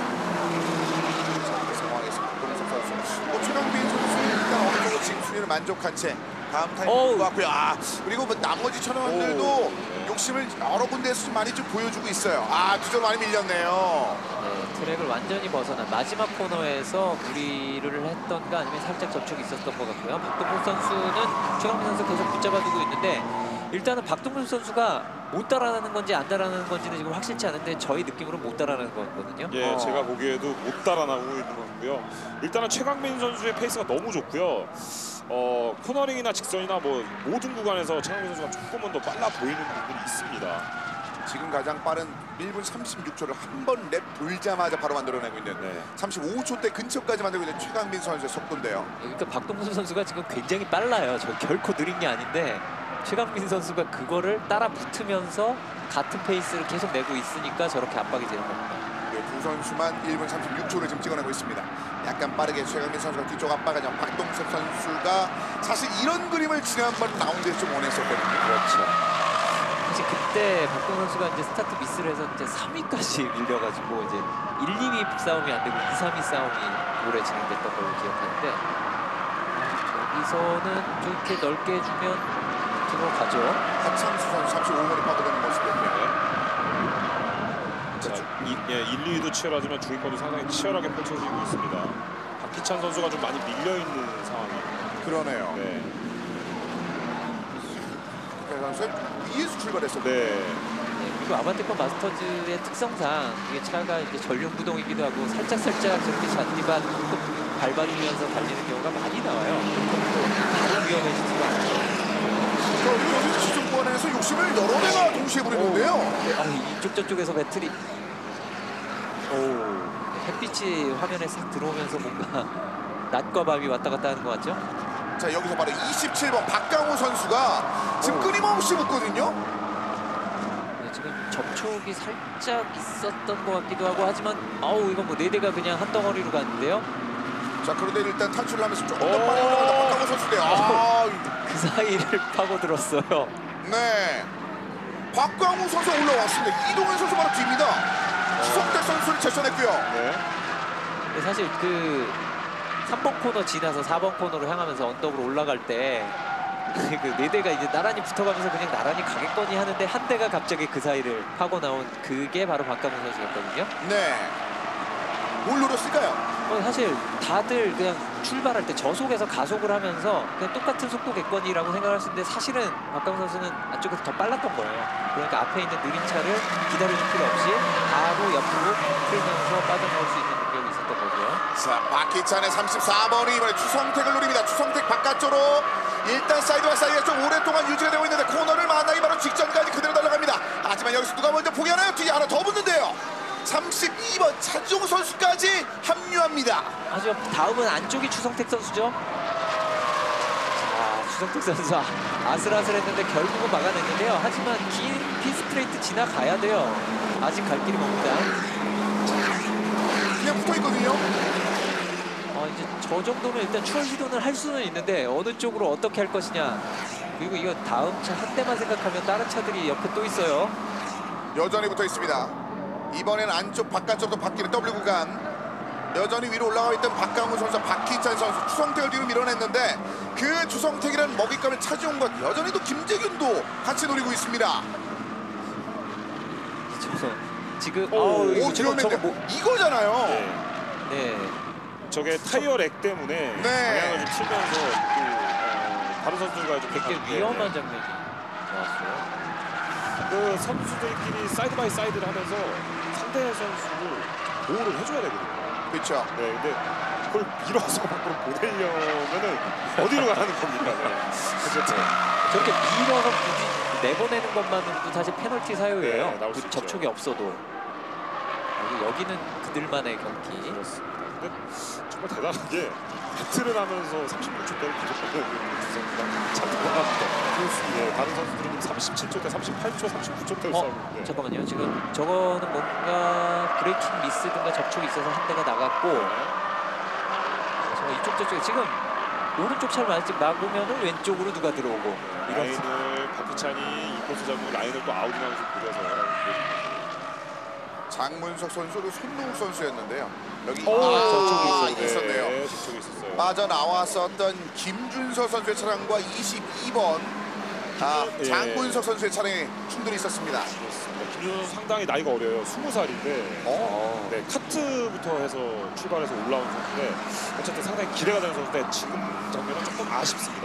자, 그 상황에서 박동섭 선수. 뭐 최강민 선수 일단 어느 정도 지금 순위를 만족한 채 다음 타임 어우. 것 같고요. 아, 그리고 뭐 나머지 천원들도 욕심을 여러 군데에서 좀 많이 좀 보여주고 있어요. 아, 두점 많이 밀렸네요. 네, 트랙을 완전히 벗어난 마지막 코너에서 무리를 했던가 아니면 살짝 접촉이 있었던 것 같고요. 박동섭 선수는 최강민 선수 계속 붙잡아두고 있는데 일단은 박동섭 선수가 못 따라가는 건지 안 따라가는 건지는 지금 확실치 않은데 저희 느낌으로는 못 따라가는 거거든요. 예, 어. 제가 보기에도 못 따라나오고 있는 거고요. 일단은 최강민 선수의 페이스가 너무 좋고요. 어, 코너링이나 직선이나 뭐 모든 구간에서 최강민 선수가 조금은 더 빨라 보이는 부분이 있습니다. 지금 가장 빠른 일 분 삼십육 초를 한 번 랩 돌자마자 바로 만들어내고 있는 네. 삼십오 초대 근처까지 만들고 있는 최강민 선수의 속도인데요. 그러니까 박동섭 선수가 지금 굉장히 빨라요. 저 결코 느린 게 아닌데 최강민 선수가 그거를 따라 붙으면서 같은 페이스를 계속 내고 있으니까 저렇게 압박이 되는 겁니다. 네, 두 선수만 일 분 삼십육 초를 지금 찍어내고 있습니다. 약간 빠르게 최강민 선수가 뒤쪽 압박하자 박동섭 선수가 사실 이런 그림을 지난번 라운드에 좀 원했었거든요. 그렇죠. 사실 그때 박동섭 선수가 이제 스타트 미스를 해서 이제 삼 위까지 밀려가지고 이제 일, 이 위 싸움이 안 되고 이, 삼 위 싸움이 오래 진행됐던 걸로 기억하는데 여기서는 좀 이렇게 넓게 해주면 들어가죠. 하창수 선수 삼십오 번이 파고드는 모습이었고요. 자, 이, 예, 일, 이 위도 치열하지만 중위권도 상당히 치열하게 펼쳐지고 있습니다. 박희찬 선수가 좀 많이 밀려 있는 상황이에요. 그러네요. 네. 그 선수 위에서 출발했었고. 네. 네, 그리고 아반떼컵 마스터즈의 특성상 이게 차가 이제 전륜 구동이기도 하고 살짝 살짝 저렇게 잔디밭 밟아주면서 달리는 경우가 많이 나와요. 바로 위험해지지가 않아요. 그리고 여기서 지점 구간에서 욕심을 여러 대가 동시에 부리는데요. 네, 아, 이쪽 저쪽에서 배틀이 오, 햇빛이 화면에 싹 들어오면서 뭔가 낮과 밤이 왔다 갔다 하는 것 같죠? 자 여기서 바로 이십칠 번 박강호 선수가 지금 오. 끊임없이 붙거든요. 네, 지금 접촉이 살짝 있었던 것 같기도 하고 하지만 아우 이건 뭐 네 대가 그냥 한 덩어리로 갔는데요. 자 그런데 일단 탈출을 하면서 조금 더 오. 빨리 올라간다 박강호 선수인데요. 아, 그 사이를 파고들었어요. 네. 박광우 선수 올라왔습니다. 이동현 선수 바로 뒤입니다. 추성태 선수를 제쳐냈고요. 네. 근데 사실 그 삼 번 코너 지나서 사 번 코너로 향하면서 언덕으로 올라갈 때 그 네 대가 이제 나란히 붙어가면서 그냥 나란히 가겠거니 하는데 한 대가 갑자기 그 사이를 파고 나온 그게 바로 박강호 선수였거든요. 네. 뭘 노렸을까요? 어, 사실 다들 그냥 출발할 때 저속에서 가속을 하면서 그냥 똑같은 속도겠거니라고 생각할 수 있는데 사실은 박강호 선수는 안쪽에서 더 빨랐던 거예요. 그러니까 앞에 있는 느린 차를 기다려줄 필요 없이 바로 옆으로 틀면서 빠져나올 수 있는 능력이 있었던 거고요. 자 박희찬의 삼십사 번이 이번에 추성택을 노립니다. 추성택 바깥쪽으로 일단 사이드와 사이드가 좀 오랫동안 유지가 되고 있는데 코너를 만나기 바로 직전까지 그대로 달려갑니다. 하지만 여기서 누가 먼저 포기하나요? 뒤에 하나 더 붙는데요. 삼십이 번 차지용 선수까지 합류합니다. 하지만 다음은 안쪽이 추성택 선수죠. 자, 추성택 선수 아- 아슬아슬했는데 결국은 막아냈는데요. 하지만 긴 핀스트레이트 지나가야 돼요. 아직 갈 길이 멉니다. 그냥 붙어있거든요. 어, 이제 저 정도면 일단 추월 시도는 할 수는 있는데 어느 쪽으로 어떻게 할 것이냐. 그리고 이거 다음 차 한 대만 생각하면 다른 차들이 옆에 또 있어요. 여전히 붙어있습니다. 이번엔 안쪽 바깥쪽으로 바뀌는 더블유 구간. 여전히 위로 올라가 있던 박강훈 선수, 박희찬 선수, 추성택을 뒤로 밀어냈는데 그 추성택이라는 먹잇감을 차지온 것 여전히 또 김재균도 같이 노리고 있습니다. 저, 지금 오, 아우, 오, 이거 저거, 위험했네. 저거 뭐, 이거잖아요. 네. 네. 저게 타이어 렉 때문에 네. 방향을 좀 틀면서 또 어, 다른 선수가 좀 되게 가는데, 위험한 장면이 나왔어요. 그 선수들끼리 사이드 바이 사이드를 하면서 상대 선수를 보호를 해줘야 되거든요. 그렇죠. 네, 근데 그걸 밀어서 밖으로 보내려면은 어디로 가라는 겁니까? 네. 어쨌든 저렇게 밀어서 굳이 내보내는 것만으로도 사실 페널티 사유예요. 네, 나올 수 그 있죠. 접촉이 없어도. 여기, 여기는 그들만의 경기. 그렇습니다. 근데 정말 대단하게 배틀을 하면서 삼십육 초대를 계속 보내는 주성이랑 참 대단합니다. 예, 다른 선수들은 삼십칠 초대, 삼십팔 초, 삼십구 초대를 어, 싸우는데 잠깐만요. 지금 저거는 뭔가 브레이킹 미스든가 접촉이 있어서 한 대가 나갔고 저 이쪽 저쪽 지금 오른쪽 차를 맞지 막으면은 왼쪽으로 누가 들어오고 이런 라인을 박희찬이 이 코스 잡고 라인을 또 아웃이면서 그려서 장문석 선수도 손동욱 선수였는데요. 여기 오, 아, 저쪽에 아, 있어요. 있었네요. 네, 저쪽에 있었어요. 빠져나왔었던 김준서 선수의 차량과 이십이 번 아, 예. 장문석 선수의 차량에 충돌이 있었습니다. 그렇습니다. 김준수 선수 상당히 나이가 어려요. 스무 살인데 어? 네, 카트부터 해서 출발해서 올라온 선수인데 어쨌든 상당히 기대가 되는 선수인데 지금 장면은 조금 아쉽습니다.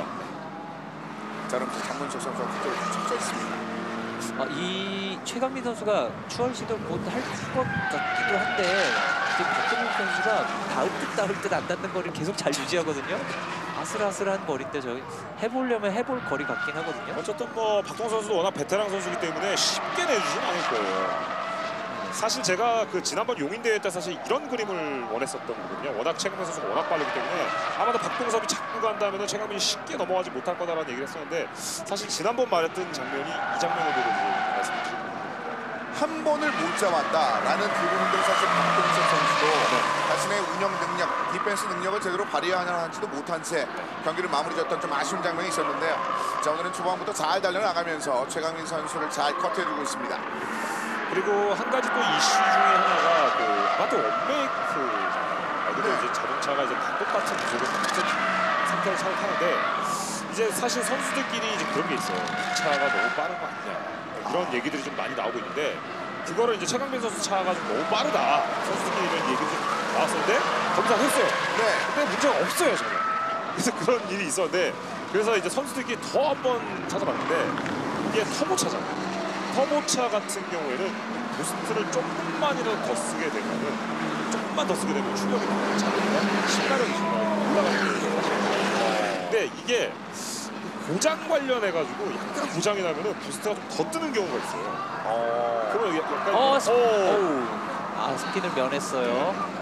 자 그럼 장문석 선수가 그쪽으로 쳐 있습니다. 아, 이 최강민 선수가 추월 시도 곧할 것 같기도 한데 지금 박동욱 선수가 닿을 듯 닿을 듯 안 닿는 거리를 계속 잘 유지하거든요. 아슬아슬한 거리인데 저 해보려면 해볼 거리 같긴 하거든요. 어쨌든 뭐 박동 선수도 워낙 베테랑 선수이기 때문에 쉽게 내주진 않을 거예요. 사실 제가 그 지난번 용인 대회 때 사실 이런 그림을 원했었던 거거든요. 워낙 최강민 선수가 워낙 빠르기 때문에 아마도 박동섭이 자꾸 간다면 최강민이 쉽게 넘어가지 못할 거다라는 얘기를 했었는데 사실 지난번 말했던 장면이 이 장면을 보고 말씀드린 겁니다. 한 번을 못 잡았다라는 그 부분들 사실 박동석 선수도 네. 자신의 운영 능력, 디펜스 능력을 제대로 발휘하지도 못한 채 경기를 마무리졌던 좀 아쉬운 장면이 있었는데요. 자 오늘은 초반부터 잘 달려나가면서 최강민 선수를 잘 커트해주고 있습니다. 그리고 한 가지 또 이슈 중에 하나가 그 아마도 원메이크잖아요. 말 그대로 네. 이제 자동차가 이제 다 똑같은 구조로 똑같은 상태로 차를 타는데 이제 사실 선수들끼리 이제 그런 게 있어요. 이 차가 너무 빠른 거 아니냐 이런 얘기들이 좀 많이 나오고 있는데 그거를 이제 최강민 선수 차가 좀 너무 빠르다 선수들끼리 이런 얘기들이 좀 나왔었는데 검사를 했어요. 네. 근데 문제가 없어요 전혀. 그래서 그런 일이 있었는데 그래서 이제 선수들끼리 더 한번 찾아봤는데 이게 터보차잖아요. 터보차 같은 경우에는 부스트를 조금만이라도 더 쓰게 되면은 조금만 더 쓰게 되면 출력이 더 잘하니까 신가력이 정말 올라가는 게 사실. 근데 이게 고장 관련해 가지고 약간 고장이 나면은 부스트가 좀 더 뜨는 경우가 있어요. 어... 그러면 약간 어, 어, 스, 어우, 아 스핀을 면했어요.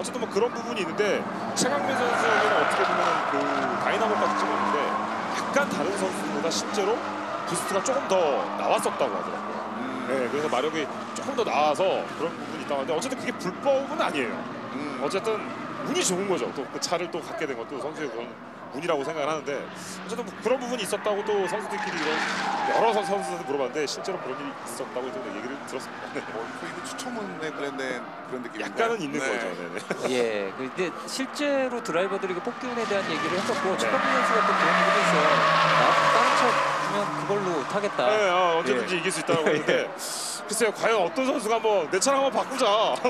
어쨌든 뭐 그런 부분이 있는데 최강민 선수에게는 어떻게 보면 그 다이나모까지 찍었는데 약간 다른 선수보다 실제로 부스트가 조금 더 나왔었다고 하더라고요. 네, 그래서 마력이 조금 더 나와서 그런 부분이 있다고 하는데 어쨌든 그게 불법은 아니에요. 음. 어쨌든 운이 좋은 거죠. 또 그 차를 또 갖게 된 것도 선수의 그런 운이라고 생각을 하는데 어쨌든 뭐 그런 부분이 있었다고 또 선수들끼리 이런 여러 선- 선수들한테 물어봤는데 실제로 그런 일이 있었다고 또 얘기를 들었습니다. 네. 어, 이거 이거 추첨문에 그랬네 그런 느낌. 약간은 있는 거죠. 네네. 예, 근데 실제로 드라이버들이 그 뽑기운에 대한 얘기를 했었고 네. 최강민 선수가 또 그런 얘기도 있어요. 나 다른 차 주면 그걸로 타겠다. 네, 어, 언제든지 예. 이길 수 있다고 했는데 글쎄요, 과연 어떤 선수가 뭐 내 차를 한번 바꾸자.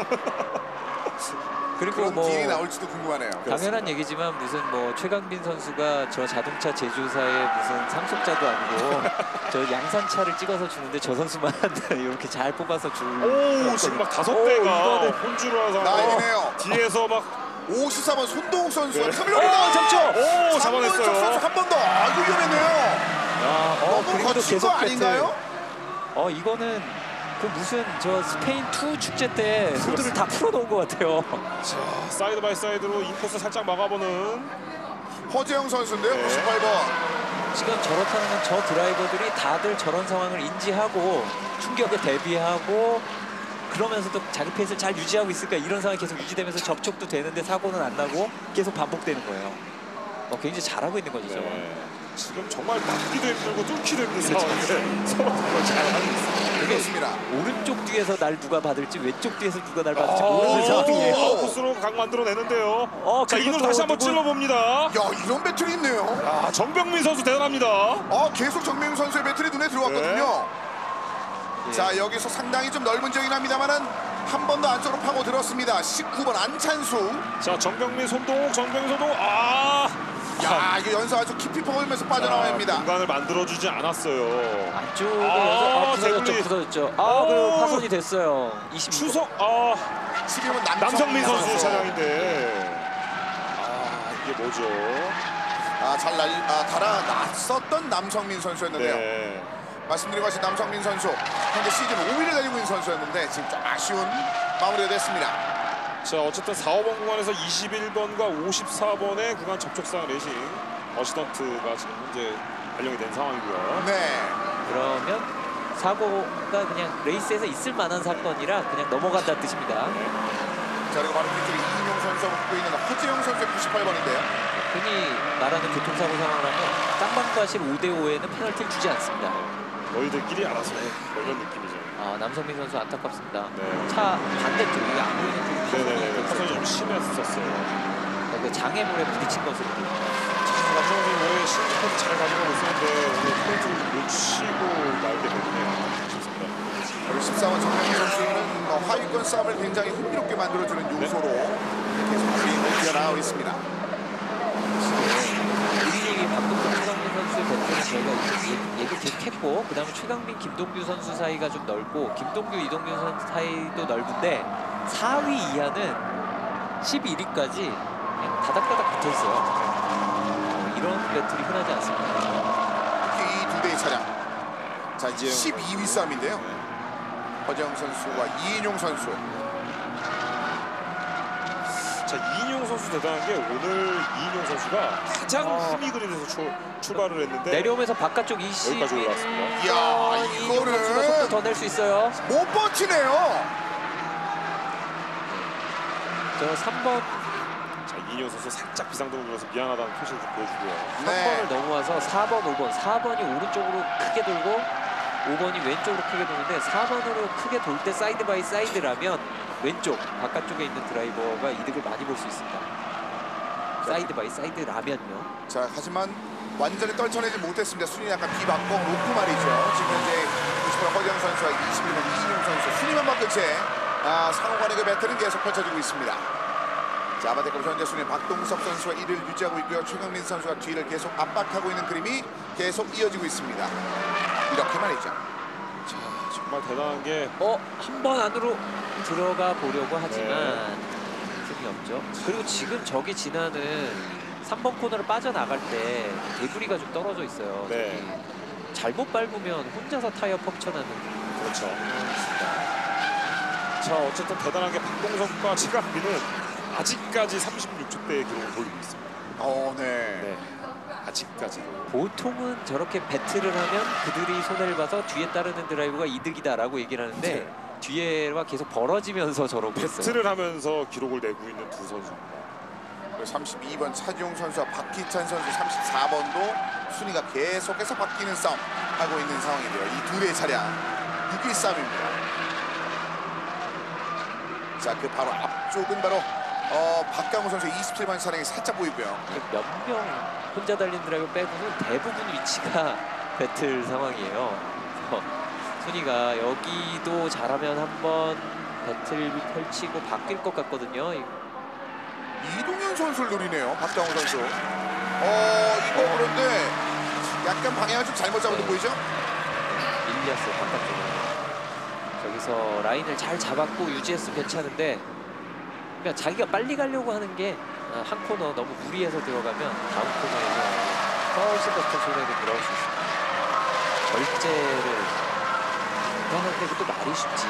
그리고 그런 뭐 딜이 나올지도 궁금하네요. 당연한 얘기지만 무슨 뭐 최강민 선수가 저 자동차 제조사의 무슨 상속자도 아니고 저 양산차를 찍어서 주는데 저 선수만 이렇게 잘 뽑아서 줄. 오, 지금 막 다섯 오, 대가 이거는- 혼주를 하서 나이네요. 뒤에서 막 오십사 번 손동욱 선수가 네. 트블럭이다. 어, 잡죠. 오, 잡아냈어요. 잡아냈어요. 한 번 더. 아, 이거 위험했네요. 야, 어, 너무 그리고 또 거친 계속 거 아닌가요? 어 이거는 그 무슨 저 스페인 투 축제 때 후드를 다 풀어놓은 것 같아요. 자, 사이드 바이 사이드로 인코스 살짝 막아보는. 허재영 선수인데요. 네. 구십팔 번. 지금 저렇다는 건 저 드라이버들이 다들 저런 상황을 인지하고 충격에 대비하고 그러면서도 자기 페이스를 잘 유지하고 있을까 이런 상황이 계속 유지되면서 접촉도 되는데 사고는 안 나고 계속 반복되는 거예요. 어, 굉장히 잘하고 있는 거죠. 저건. 네. 지금 정말 막기도 힘들고 뚫기도 힘든 상황인데 서로 그걸 잘하고 있습니다. 그렇습니다. 오른쪽 뒤에서 날 누가 받을지 왼쪽 뒤에서 누가 날 받을지 아, 모르는 상황이에요. 아웃코스로 각 만들어내는데요. 어, 자, 그리고 이걸 또 다시 한번 누구- 찔러봅니다. 야, 이런 배틀이 있네요. 아, 정병민 선수 대단합니다. 아, 계속 정명훈 선수의 배틀이 눈에 들어왔거든요. 예. 자, 여기서 상당히 좀 넓은 지역이긴 합니다만은 한 번 더 안쪽으로 파고 들었습니다. 십구 번 안찬수. 자, 정병민 손동욱, 정병민 손동욱. 아, 야, 이거 연서 아주 깊이 퍼오면서 빠져나와야 합니다. 공간을 만들어주지 않았어요. 안쪽으로 아, 해서 아, 부서졌죠, 대구리. 부서졌죠. 아, 오. 그리고 파손이 됐어요. 이십육 번. 추석, 아, 지금은 남성민 선수 차량인데. 아, 이게 뭐죠? 아, 잘 날, 아, 달아났었던 남성민 선수였는데요. 네. 말씀드린 것이 남성민 선수 현재 시즌 오 위를 달리고 있는 선수였는데 지금 좀 아쉬운 마무리가 됐습니다. 자, 어쨌든 사, 오 번 구간에서 이십일 번과 오십사 번의 구간 접촉상 레이싱 어시던트가 지금 현재 발령이 된 상황이고요. 네. 그러면 사고가 그냥 레이스에서 있을 만한 사건이라 그냥 넘어간다는 뜻입니다. 자, 그리고 바로 뒤쪽에 이인용 선수가 붙고 있는 허재영 선수의 구십팔 번인데요. 흔히 말하는 교통사고 상황을 하면 쌍방과실 오 대 오에는 페널티를 주지 않습니다. 너희들끼리 알아서 해. 뭐 이런 느낌이죠. 아, 남성민 선수 안타깝습니다. 네. 차 반대쪽, 이게 안 보이는 쪽이 네네네. 파손이 파손이 됐었죠. 좀 심했었어요. 그 장애물에 부딪힌 것으로. 남성이 올해 신지까지 잘 가져가고 있었는데 오늘 포인트를 좀 놓치고 말게 되네요. 아쉽습니다. 그리고 십사 번 정명훈 선수는 뭐 하위권 싸움을 굉장히 흥미롭게 만들어주는 요소로 계속 그리고 뛰어나오고 있습니다. 이 박동석 최강민 선수의 배틀은 저희가 얘기- 얘기 계속 했고 그 다음에 최강민 김동규 선수 사이가 좀 넓고 김동규 이동규 선수 사이도 넓은데 사 위 이하는 십일 위까지 그냥 다닥다닥 붙어 있어요. 어, 이런 배틀이 흔하지 않습니다. 특히 이 두 대의 차량. 자, 이제 이재영. 십이 위 싸움인데요. 허재영 선수와 이인용 선수. 자, 이인용 선수 대단한 게 오늘 이인용 선수가 가장 어. 흠이 그리면서 출, 출발을 했는데 내려오면서 바깥쪽 이십 위 여기까지 올라왔습니다. 이야, 이인용 선수가 이거를 속도 더 낼 수 있어요. 못 버티네요. 저 삼 번 자, 이인용 선수 살짝 비상등을 눌러서 미안하다는 표시를 좀 보여주고요. 삼 네. 번을 넘어와서 사 번, 오 번. 사 번이 오른쪽으로 크게 돌고 오 번이 왼쪽으로 크게 도는데 사 번으로 크게 돌 때 사이드 바이 사이드라면 왼쪽 바깥쪽에 있는 드라이버가 이득을 많이 볼 수 있습니다. 사이드 바이 사이드라면요. 자, 하지만 완전히 떨쳐내지 못했습니다. 순위 약간 비박봉 놓고 말이죠. 지금 현재 구십 번 허재영 선수와 이십일 번 이인용 선수 순위만 바 끝에 아, 상호 간의 그 배틀은 계속 펼쳐지고 있습니다. 자, 아바데컵 현재 순위 박동석 선수가 일 위를 유지하고 있고요. 최강민 선수가 뒤를 계속 압박하고 있는 그림이 계속 이어지고 있습니다. 이렇게 말이죠. 자, 정말 대단한 게 어, 한 번 안으로 들어가 보려고 하지만 네. 힘이 없죠. 그리고 지금 저기 지나는 삼 번 코너를 빠져나갈 때 데브리가 좀 떨어져 있어요. 네. 저기 잘못 밟으면 혼자서 타이어 펑쳐나는 그렇죠. 자, 어쨌든 대단한 게 박동석과 최강민은 아직까지 삼십육 초 대의 기록을 보이고 있습니다. 어, 네. 네, 아직까지도. 보통은 저렇게 배틀을 하면 그들이 손해를 봐서 뒤에 따르는 드라이브가 이득이다라고 얘기를 하는데 네. 뒤에와 계속 벌어지면서 저러고 있어요. 배틀을 하면서 기록을 내고 있는 두 선수입니다. 삼십이 번 차지용 선수와 박희찬 선수 삼십사 번도 순위가 계속해서 바뀌는 싸움 하고 있는 상황인데요. 이 둘의 차량 육 위 싸움입니다. 자, 그 바로 앞쪽은 바로 어, 박강호 선수의 이십칠 번 차량이 살짝 보이고요. 몇 명 혼자 달린 드라이브 빼고는 대부분 위치가 배틀 상황이에요. 그래서 순위가 여기도 잘하면 한번 배틀 펼치고 바뀔 것 같거든요. 이동현 선수를 노리네요. 박강호 선수. 어, 이거 그런데 약간 방향을 좀 잘못 잡은 듯 보이죠? 밀렸어요, 바깥쪽으로. 저기서 라인을 잘 잡았고 유지했으면 괜찮은데 그러니까 자기가 빨리 가려고 하는 게 한 코너 너무 무리해서 들어가면 다음 코너에서 훨씬 더 큰 손해를 들어올 수 있습니다. 결제를 하는데 그것도 말이 쉽지.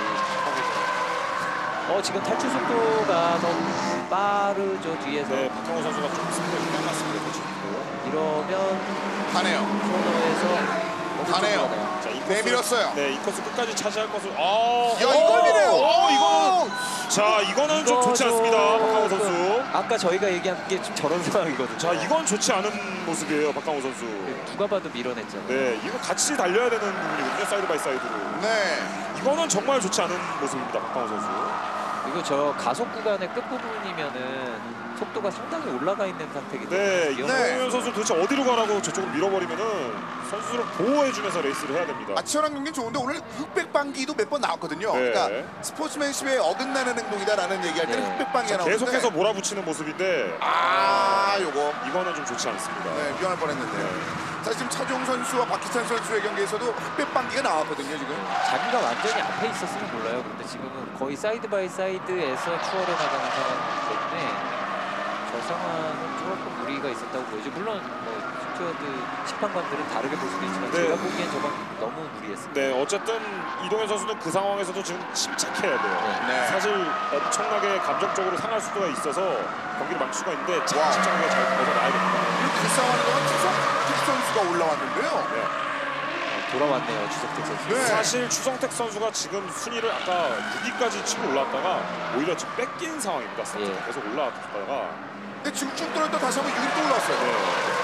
어 지금 탈출 속도가 너무 빠르죠 뒤에서. 네, 박강호 선수가 좀 스피드를 빨랐습니다. 지금. 이러면 가네요. 코너에서 가네요. 자, 이 코스, 내밀었어요. 네, 이 코스 끝까지 차지할 것을. 아, 야, 이걸 미네요. 어, 오! 이거는 자, 이거는 좀 좋지 않습니다. 박강호 선수. 아까 저희가 얘기한 게 좀 저런 상황이거든요. 자, 이건 좋지 않은 모습이에요, 박강호 선수. 누가 봐도 밀어냈잖아요. 네, 이거 같이 달려야 되는 부분이거든요, 사이드 바이 사이드로. 네. 이거는 정말 좋지 않은 모습입니다, 박강호 선수. 그리고 저 가속 구간의 끝부분이면은 속도가 상당히 올라가 있는 상태이기 때문에 네, 위험해요. 이동현 선수 도대체 어디로 가라고 저쪽으로 밀어버리면은 선수를 보호해주면서 레이스를 해야 됩니다. 아, 치열한 경기는 좋은데 오늘 흑백방기도 몇 번 나왔거든요. 네. 그러니까 스포츠맨십에 어긋나는 행동이다라는 얘기할 때는 네. 흑백방기가 자, 나오는데 계속해서 몰아붙이는 모습인데 아, 요거 이거는 좀 좋지 않습니다. 네, 위험할 뻔했는데요. 자, 지금 차종 선수와 박희찬 선수의 경기에서도 흑백방기가 나왔거든요, 지금. 자기가 완전히 앞에 있었으면 몰라요. 근데 지금은 거의 사이드 바이 사이드에서 추월해 나가는 상황이기 때문에 저 상황은 조금 무리가 있었다고 보이죠. 물론 뭐 스튜어드 심판관들은 다르게 볼 수도 있지만 네. 제가 보기엔 저건 너무 무리했습니다. 네, 어쨌든 이동현 선수는 그 상황에서도 지금 침착해야 돼요. 네. 사실 엄청나게 감정적으로 상할 수가 있어서 경기를 망칠 수가 있는데 와. 참 침착하게 잘 벗어나야 됩니다. 그리고 그 싸움하는 동안 추석택 선수가 올라왔는데요. 네. 돌아왔네요, 주석택 선수. 네. 사실 추성택 선수가 지금 순위를 아까 육 위까지 치고 올라왔다가 오히려 지금 뺏긴 상황입니다. 스타트가 예. 계속 올라왔다가 근데 지금 쭉 떨어졌다 다시 한번 육 위로 또 올라왔어요. 네.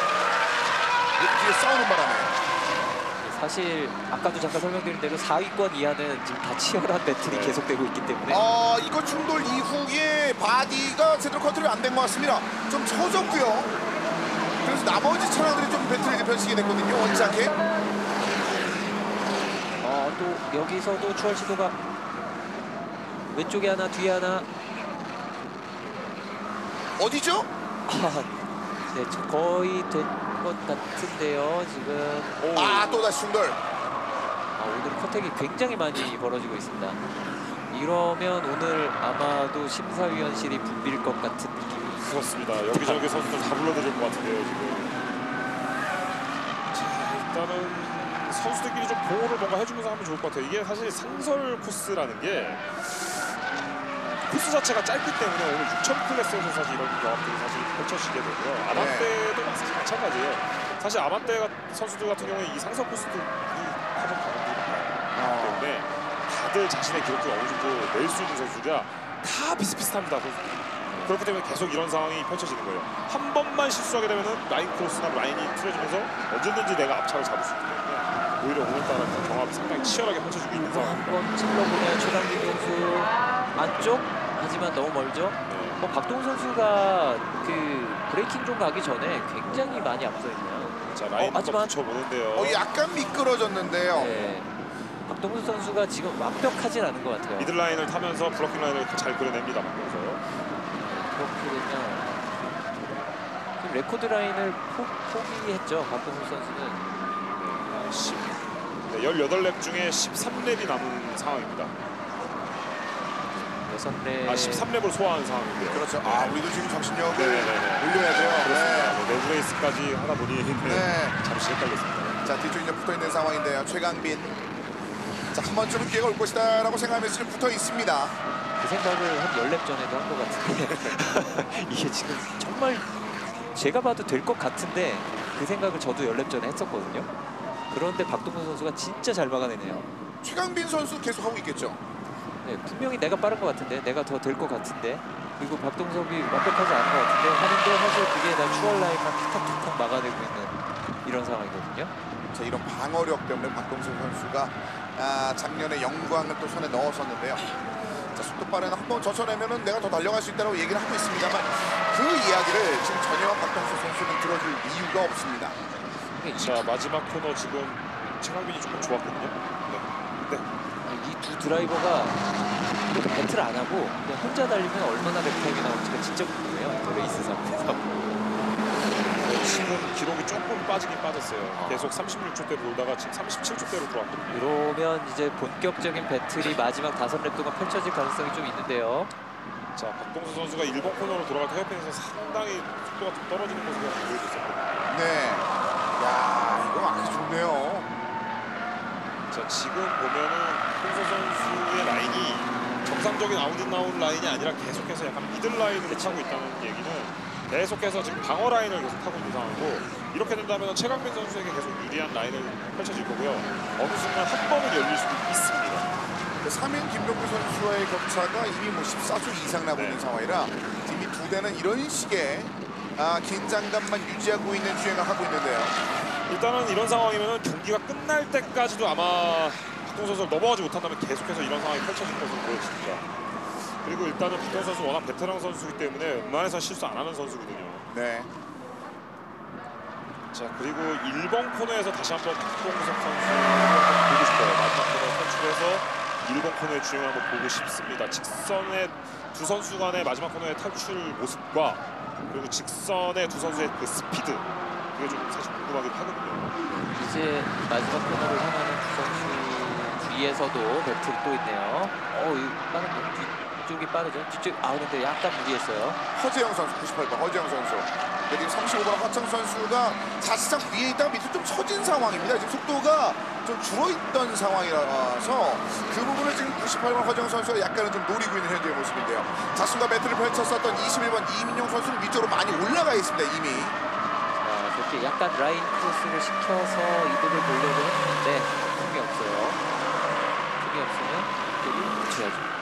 뒤에 싸우는 바람에. 사실 아까도 잠깐 설명드린 대로 사 위권 이하는 지금 다 치열한 배틀이 네. 계속되고 있기 때문에 아, 이거 충돌 이후에 바디가 제대로 컨트롤이 안 된 것 같습니다. 좀 처졌고요. 그래서 나머지 차량들이 좀 배틀이 이제 펼치게 됐거든요. 원치 않게. 어, 또 여기서도 추월 시도가 왼쪽에 하나 뒤에 하나. 어디죠? 아, 네, 저 거의 된 것 같은데요 지금. 오. 아, 또 다시 충돌. 아, 오늘 컨택이 굉장히 많이 벌어지고 있습니다. 이러면 오늘 아마도 심사위원실이 붐빌 것 같은 느낌이. 그렇습니다. 여기저기 선수들 다 불러드릴 것 같은데요 지금. 자, 일단은 선수들끼리 좀 보호를 뭔가 해주면서 하면 좋을 것 같아요. 이게 사실 상설 코스라는 게 코스 자체가 짧기 때문에 오늘 육천 클래스에서 사실 이런 경험들이 사실 펼쳐지게 되고요. 아반떼도 사실 마찬가지예요. 사실 아반떼 선수들 같은 경우에 이 상설 코스들이 하는 경험들이 많기 때문에 다들 자신의 기록을 어느 정도 낼 수 있는 선수가 다 비슷비슷합니다. 선수들. 그렇기 때문에 계속 이런 상황이 펼쳐지는 거예요. 한 번만 실수하게 되면 라인 크로스나 라인이 틀어지면서 언제든지 내가 앞차를 잡을 수 있기 때문에 오히려 오늘따라 경합이 상당히 치열하게 펼쳐지고 있는 상황입니다. 한번 찔러보면 최강민 선수 안쪽. 하지만 너무 멀죠. 네. 뭐 박동훈 선수가 그 브레이킹 좀 가기 전에 굉장히 많이 앞서 있네요. 자, 라인 어, 하지만- 붙여보는데요. 어, 약간 미끄러졌는데요. 네. 박동훈 선수가 지금 완벽하진 않은 것 같아요. 미들 라인을 타면서 블로킹 라인을 잘 그려냅니다. 박동서. 그렇게 되면 지금 레코드 라인을 포, 포기했죠. 박동훈 선수는. 십, 네, 십팔 랩 중에 십삼 랩이 남은 상황입니다. 여섯 랩. 아, 십삼 랩을 소화한 상황인데요. 그렇죠. 아, 우리도 지금 정신력을 네네네. 올려야 돼요. 그렇습니다. 네. 내부 레이스까지 하다 보니 네. 네. 네. 잠시 헷갈렸습니다. 자, 뒤쪽 이제 붙어 있는 상황인데요. 최강빈. 자, 한 번쯤은 기회가 올 것이다라고 생각하면서 지금 붙어 있습니다. 그 생각을 한 열 랩 전에도 한 것 같은데 이게 지금 정말 제가 봐도 될 것 같은데 그 생각을 저도 열 랩 전에 했었거든요. 그런데 박동선 선수가 진짜 잘 막아내네요. 최강빈 선수 계속 하고 있겠죠. 네, 분명히 내가 빠른 것 같은데 내가 더 될 것 같은데 그리고 박동섭이 완벽하지 않은 것 같은데 하는데 사실 그게 다 추월 라인만 탁탁탁탁 막아내고 있는 이런 상황이거든요. 자, 이런 방어력 때문에 박동선 선수가 아, 작년에 영광을 또 손에 넣었었는데요. 자, 속도 빠른 한번 젖혀내면은 내가 더 달려갈 수 있다고 얘기를 하고 있습니다만 그 이야기를 지금 전혀 박동선 선수는 들어줄 이유가 없습니다. 이 자 마지막 코너 지금 최강빈이 조금 좋았거든요. 네. 네. 이 두 드라이버가 이렇게 배틀 안 하고 그냥 혼자 달리면 얼마나 랩타임이 나올지가 진짜 궁금해요. 레이스 상태에서. 네, 지금 기록이 조금 빠지긴 빠졌어요. 아. 계속 삼십육 초대로 돌다가 지금 삼십칠 초대로 들어왔거든요. 이러면 이제 본격적인 배틀이 마지막 다섯 랩 동안 펼쳐질 가능성이 좀 있는데요. 자 박동수 선수가 일본 코너로 돌아갈 때 헤어핀에서 상당히 속도가 좀 떨어지는 모습이 보여줬었거든요. 네. 야, 이거 아주 좋네요. 자 지금 보면은 박동수 선수의 라인이 정상적인 아웃인나웃 라인이 아니라 계속해서 약간 미들 라인을 타고 있다는 얘기는 계속해서 지금 방어 라인을 계속 타고 있는 상황이고 이렇게 된다면 최강빈 선수에게 계속 유리한 라인을 펼쳐질 거고요. 어느 순간 한 번은 열릴 수도 있습니다. 삼 인 김동규 선수와의 격차가 이미 뭐 십사 초 이상 나고 네. 있는 상황이라 이미 두 대는 이런 식의 아, 긴장감만 유지하고 있는 주행을 하고 있는데요. 일단은 이런 상황이면 경기가 끝날 때까지도 아마 박동수 선수를 넘어가지 못한다면 계속해서 이런 상황이 펼쳐질 것으로 보여집니다. 그리고 일단은 박동수 선수 워낙 베테랑 선수이기 때문에 웬만해서 실수 안 하는 선수거든요. 네. 자 그리고 일 번 코너에서 다시 한번 박동석 선수를 한번 보고 싶어요. 마지막 코너 탈출해서 일 번 코너의 주행을 한번 보고 싶습니다. 직선의 두 선수 간의 마지막 코너의 탈출 모습과 그리고 직선의 두 선수의 그 스피드 그게 좀 사실 궁금하긴 하거든요. 이제 마지막 코너를 향하는 두 선수 뒤에서도 배틀이 또 있네요. 어, 이 빠른 뒤쪽이 빠르죠. 뒤쪽 아 근데 약간 무리했어요. 허재영 선수 구십팔 번 허재영 선수. 그리고 삼십오 번 하창 선수가 사실상 위에 있다가 밑으로 좀 처진 상황입니다. 지금 속도가 좀 줄어있던 상황이라서 그 부분을 지금 구십팔 번 허재영 선수가 약간은 좀 노리고 있는 현재의 모습인데요. 자신과 배틀을 펼쳤었던 이십일 번 이민용 선수는 위쪽으로 많이 올라가 있습니다. 이미. 자, 그렇게 약간 라인 크로스를 시켜서 이득을 보려고 했는데 힘이 없어요. 힘이 없으면 이쪽을 붙여야죠.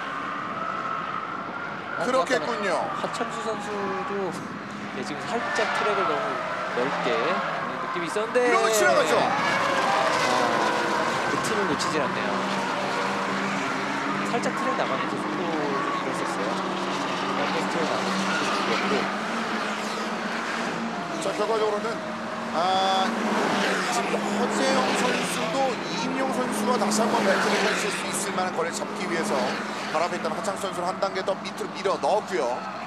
어, 그렇겠군요. 하창수 선수도 네, 지금 살짝 트랙을 너무 넓게 하는 느낌이 있었는데 이러면 지나가죠. 아, 그 틈을 놓치질 않네요. 살짝 트랙 나가면서 속도를 좀 잃었었어요. 약간 트랙 나가면서 자, 결과적으로는 아, 지금 허재영 선수도 이임용 선수와 다시 한번 배틀을 펼칠 수 있을 만한 거리를 잡기 위해서 바로 앞에 있던 하창 선수를 한 단계 더 밑으로 밀어 넣었고요.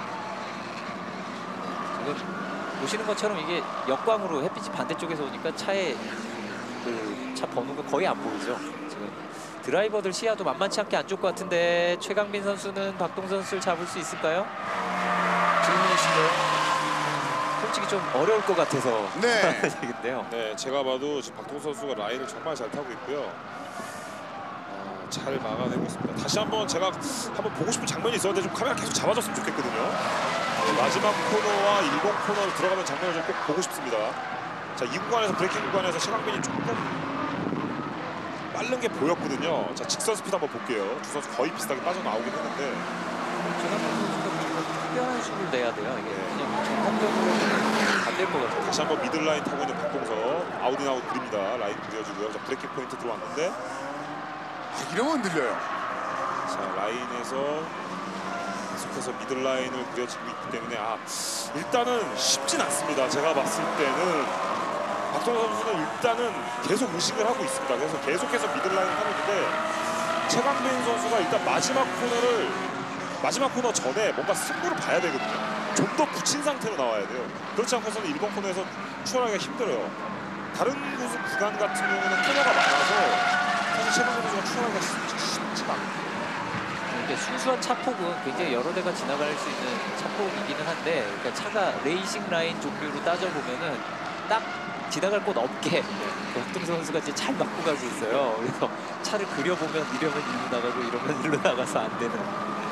지금 보시는 것처럼 이게 역광으로 햇빛이 반대쪽에서 오니까 차에 그 차 번호가 거의 안 보이죠. 지금 드라이버들 시야도 만만치 않게 안 좋을 것 같은데 최강빈 선수는 박동선 선수를 잡을 수 있을까요? 질문이신가요? 솔직히 좀 어려울 것 같아서 네. 얘긴데요. 네, 제가 봐도 지금 박동수 선수가 라인을 정말 잘 타고 있고요. 아, 잘 막아내고 있습니다. 다시 한번 제가 한번 보고 싶은 장면이 있었는데 좀 카메라 계속 잡아줬으면 좋겠거든요. 네, 마지막 코너와 일 번 코너로 들어가는 장면을 좀 꼭 보고 싶습니다. 자, 이 구간에서 브레이킹 구간에서 최강빈이 조금 빠른 게 보였거든요. 자, 직선 스피드 한번 볼게요. 두 선수 거의 비슷하게 빠져나오긴 했는데 최강빈 선수가 뭔가 특별한 수를 내야 돼요. 이게 그냥 정상적으로는 안 될 것 같아요. 다시 한번 미들라인 타고 있는 박동석 아웃인아웃 그립니다. 라인 그려지고요. 자, 브레이킹 포인트 들어왔는데 아, 이러면 늘려요. 자, 라인에서 계속해서 미들라인을 그려지고 있기 때문에 아 일단은 쉽진 않습니다. 제가 봤을 때는 박동석 선수는 일단은 계속 의식을 하고 있습니다. 그래서 계속해서 미들라인을 하고 있는데 최강빈 선수가 일단 마지막 코너를 마지막 코너 전에 뭔가 승부를 봐야 되거든요. 좀 더 붙인 상태로 나와야 돼요. 그렇지 않고서는 일 번 코너에서 추월하기가 힘들어요. 다른 곳 구간 같은 경우는 코너가 많아서 사실 최강빈 선수가 추월하기가 쉽지가 않아요. 이게 순수한 차폭은 굉장히 여러 대가 지나갈 수 있는 차폭이기는 한데 그러니까 차가 레이싱 라인 종류로 따져보면은 딱 지나갈 곳 없게 박동선 선수가 이제 잘 막고 가고 있어요. 그래서 차를 그려보면 이러면 일로 나가고 이러면 일로 나가서 안 되는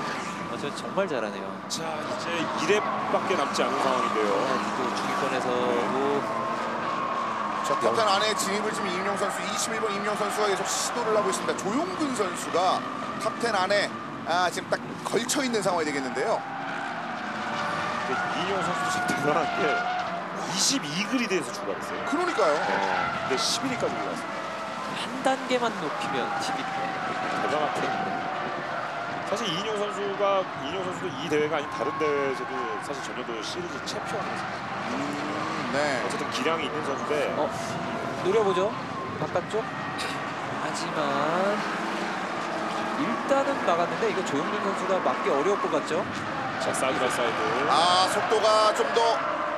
어, 저 정말 잘하네요. 자 이제 일 렙밖에 남지 않은 상황인데요. 또 중위권에서도 자, 탑텐 안에 진입을 지금 임용 선수 이십일 번 임용 선수가 계속 시도를 하고 있습니다. 조용근 선수가 탑텐 안에 아, 지금 딱 걸쳐 있는 상황이 되겠는데요. 근데 이인용 선수도 참 대단한 게 이십이 그리드에서 출발했어요. 그러니까요. 네. 근데 십일 위까지 올라왔어요. 한 단계만 높이면 십이 대단한 플레이입니다. 사실 이인용 선수가 이인용 선수도 이 대회가 아닌 다른 대회에서도 사실 전년도 시리즈 챔피언이었습니다. 음, 네. 어쨌든 기량이 있는 선수인데 어, 노려보죠. 바깥쪽. 하지만 일단은 막았는데 이거 조용준 선수가 막기 어려울 것 같죠? 자 사이드 바이 사이드. 아, 속도가 좀 더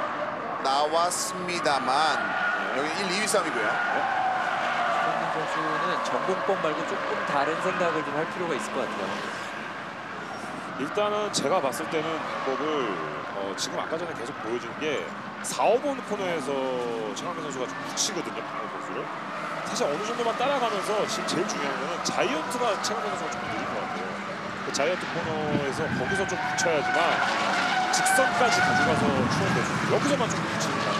나왔습니다만 여기 일, 이 위 싸움이고요. 조용준 선수는 전공법 말고 조금 다른 생각을 좀 할 필요가 있을 것 같아요. 일단은 제가 봤을 때는 방법을 어, 지금 아까 전에 계속 보여준 게 사, 오 번 코너에서 최강민 선수가 좀 붙이거든요. 방금 선수를. 사실 어느 정도만 따라가면서 지금 제일 중요한 거는 자이언트가 최강민 선수가 좀 느린 것 같아요. 그 자이언트 코너에서 거기서 좀 붙여야지만 직선까지 가져가서 추월돼서 여기서만 좀 붙이는 게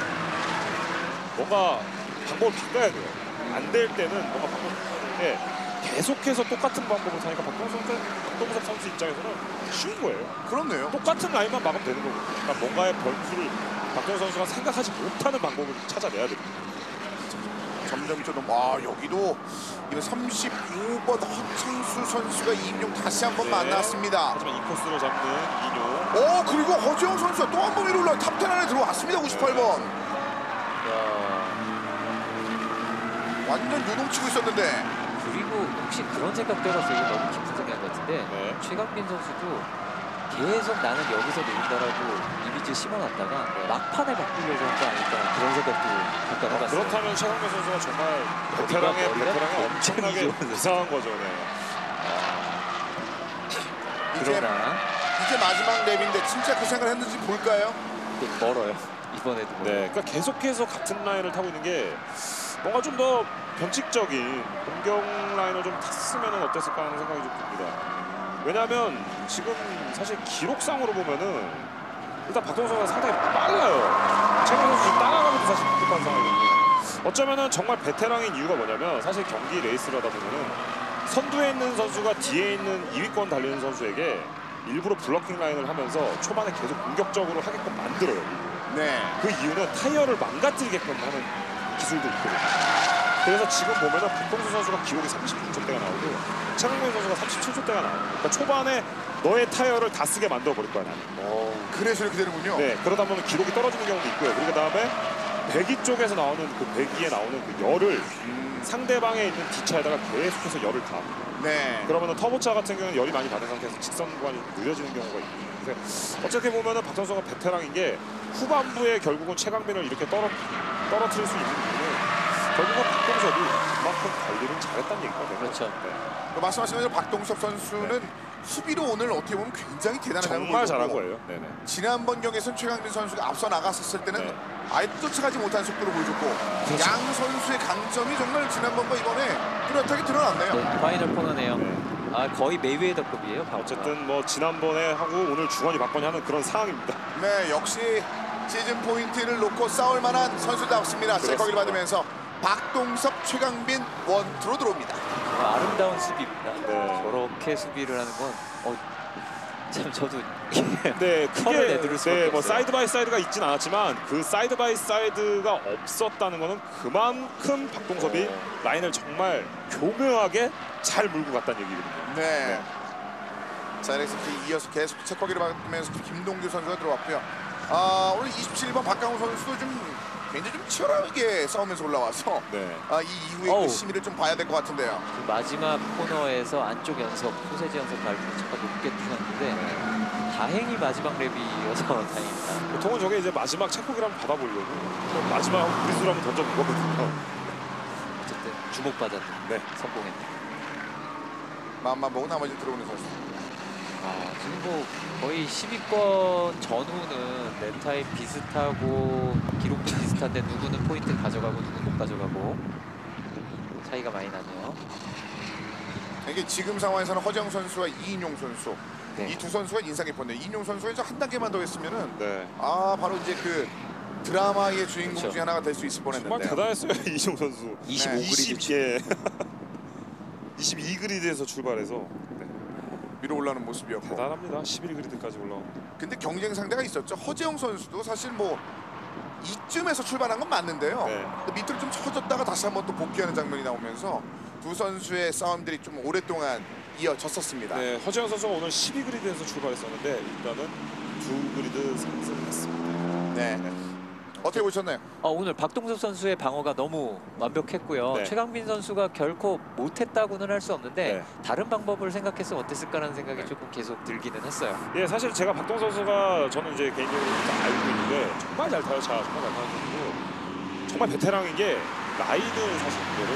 뭔가 방법을 바꿔야 돼요. 안 될 때는 뭔가 방법을 바꿔야 되는데 계속해서 똑같은 방법을 하니까 박동섭 박동섭 선수 입장에서는 쉬운 거예요. 그렇네요. 똑같은 라인만 막으면 되는 거고. 그러니까 뭔가의 변수를 박동섭 선수가 생각하지 못하는 방법을 찾아내야 됩니다. 점점 좀 아, 여기도 이거 삼십오 번 허창수 선수가 임용 다시 한번 네. 만났습니다. 하지만 이 코스를 잡는 이뇨. 오, 그리고 허재영 선수가 또 한 번 위로 올라 탑텐 안에 들어왔습니다. 구십팔 번. 야, 완전 요동치고 있었는데. 그리고 혹시 그런 생각도 해봤어요. 이거 너무 깊은 생각 같은데 네. 최강민 선수도 계속 나는 여기서 노린다라고 이미지 심어놨다가 네. 막판에 바꾸려고 한 거 아닐까 그런 생각도 잠깐 해봤어요. 그렇다면 최강민 선수가 정말 머리가- 베테랑의 머리가 베테랑이 굉장히 엄청나게 좋아졌어요. 이상한 거죠. 네. 이제, 그러나 이제 마지막 랩인데 진짜 그 생각을 했는지 볼까요? 또 멀어요. 이번에도 멀어요. 네, 그러니까 계속해서 같은 라인을 타고 있는 게 뭔가 좀 더 변칙적인 공격 라인을 좀 탔으면 어땠을까 하는 생각이 좀 듭니다. 왜냐하면 지금 사실 기록상으로 보면은 일단 박동선 선수가 상당히 빨라요. 최근 선수 지금 따라가면서 사실 급급한 상황이거든요. 어쩌면은 정말 베테랑인 이유가 뭐냐면 사실 경기 레이스를 하다 보면은 선두에 있는 선수가 뒤에 있는 이 위권 달리는 선수에게 일부러 블러킹 라인을 하면서 초반에 계속 공격적으로 하게끔 만들어요. 네. 그 이유는 타이어를 망가뜨리게끔 하는 기술도 있거든요. 그래서 지금 보면은 박동수 선수가 기록이 삼십육 초대가 나오고 최강민 선수가 삼십칠 초대가 나와요. 그러니까 초반에 너의 타이어를 다 쓰게 만들어 버릴 거야 나는. 오, 그래서 이렇게 되는군요. 네, 그러다 보면 기록이 떨어지는 경우도 있고요. 그리고 그다음에 배기 쪽에서 나오는 그 배기에 나오는 그 열을 음, 상대방에 있는 기차에다가 계속해서 열을 다. 네. 그러면은 터보차 같은 경우는 열이 많이 받은 상태에서 직선 구간이 느려지는 경우가 있거든요. 그래서 어떻게 보면은 박선수가 베테랑인 게 후반부에 결국은 최강민을 이렇게 떨어 떨어뜨릴 수 있는 이유는 결국은 박동섭이 그만큼 관리를 잘했다는 얘기거든요. 그렇죠. 네. 말씀하신 대로 박동섭 선수는 네. 수비로 오늘 어떻게 보면 굉장히 대단한 장을 정말 잘한 보여줬고, 거예요. 네네. 지난번 경기에서는 최강민 선수가 앞서 나갔었을 때는 네. 아예 쫓아가지 못한 속도를 보여줬고 그렇죠. 양 선수의 강점이 정말 지난번과 이번에 뚜렷하게 드러났네요. 네, 파이널 코너네요. 네. 아 거의 메이웨더급이에요. 바로가. 어쨌든 뭐 지난번에 하고 오늘 주원이 박건이 하는 그런 상황입니다. 네, 역시 시즌 포인트를 놓고 싸울 만한 선수답습니다. 제 거기를 받으면서 박동섭, 최강민 원투로 들어옵니다. 아, 아름다운 수비입니다. 네. 저렇게 수비를 하는 건 어, 참 저도 네, 털을 크게 내두를 수밖에 네, 뭐 없어요. 사이드 바이 사이드가 있진 않았지만 그 사이드 바이 사이드가 없었다는 거는 그만큼 박동섭이 어. 라인을 정말 교묘하게 잘 물고 갔다는 얘기거든요. 네. 자, 이렇게 이어서 계속 체커기를 받으면서 김동규 선수가 들어왔고요. 아, 오늘 이십칠 번 박강호 선수도 좀 굉장히 좀 치열하게 싸우면서 올라와서 네. 아, 이 이후의 어우. 그 심의를 좀 봐야 될 것 같은데요. 그 마지막 코너에서 안쪽 연속 소세지 연속 밟으면 차가 높게 뛰었는데 다행히 마지막 랩이어서 다행입니다. 보통은 저게 이제 마지막 체크기를 한번 받아보려고 마지막 무리수를 한번 던져본 거거든요. 어쨌든 주목받았는 네. 성공했네요. 마음만 보고 나머지 들어오는 선수. 아, 지금 뭐 거의 십 위권 전후는 랩타임 비슷하고 기록도 비슷한데 누구는 포인트 가져가고 누구는 못 가져가고 차이가 많이 나네요. 이게 지금 상황에서는 허정 선수와 이인용 선수 네. 이 두 선수가 인상 깊었네요. 이인용 선수가 이제 한 단계만 더 했으면은 네. 아 바로 이제 그 드라마의 주인공 그렇죠. 중에 하나가 될 수 있을 정말 뻔했는데. 대단했어요 이종 선수. 이십오 네. 그리드 예. 이십이 그리드에서 출발해서 네. 위로 올라오는 모습이었고. 대단합니다. 십일 그리드까지 올라온. 근데 경쟁 상대가 있었죠. 허재영 선수도 사실 뭐 이쯤에서 출발한 건 맞는데요. 네. 근데 밑으로 좀 쳐졌다가 다시 한번 또 복귀하는 장면이 나오면서 두 선수의 싸움들이 좀 오랫동안 이어졌었습니다. 네, 허재영 선수가 오늘 십이 그리드에서 출발했었는데 일단은 두 그리드 상승했습니다. 네. 어떻게 보셨나요? 어, 오늘 박동섭 선수의 방어가 너무 완벽했고요. 네. 최강민 선수가 결코 못했다고는 할 수 없는데 네. 다른 방법을 생각했으면 어땠을까라는 생각이 네. 조금 계속 들기는 했어요. 예, 사실 제가 박동 선수가 저는 이제 개인적으로 좀 알고 있는데 정말 잘 타요, 차 정말 잘 타는 선수고 정말 베테랑인 게 라인을 사실 그거를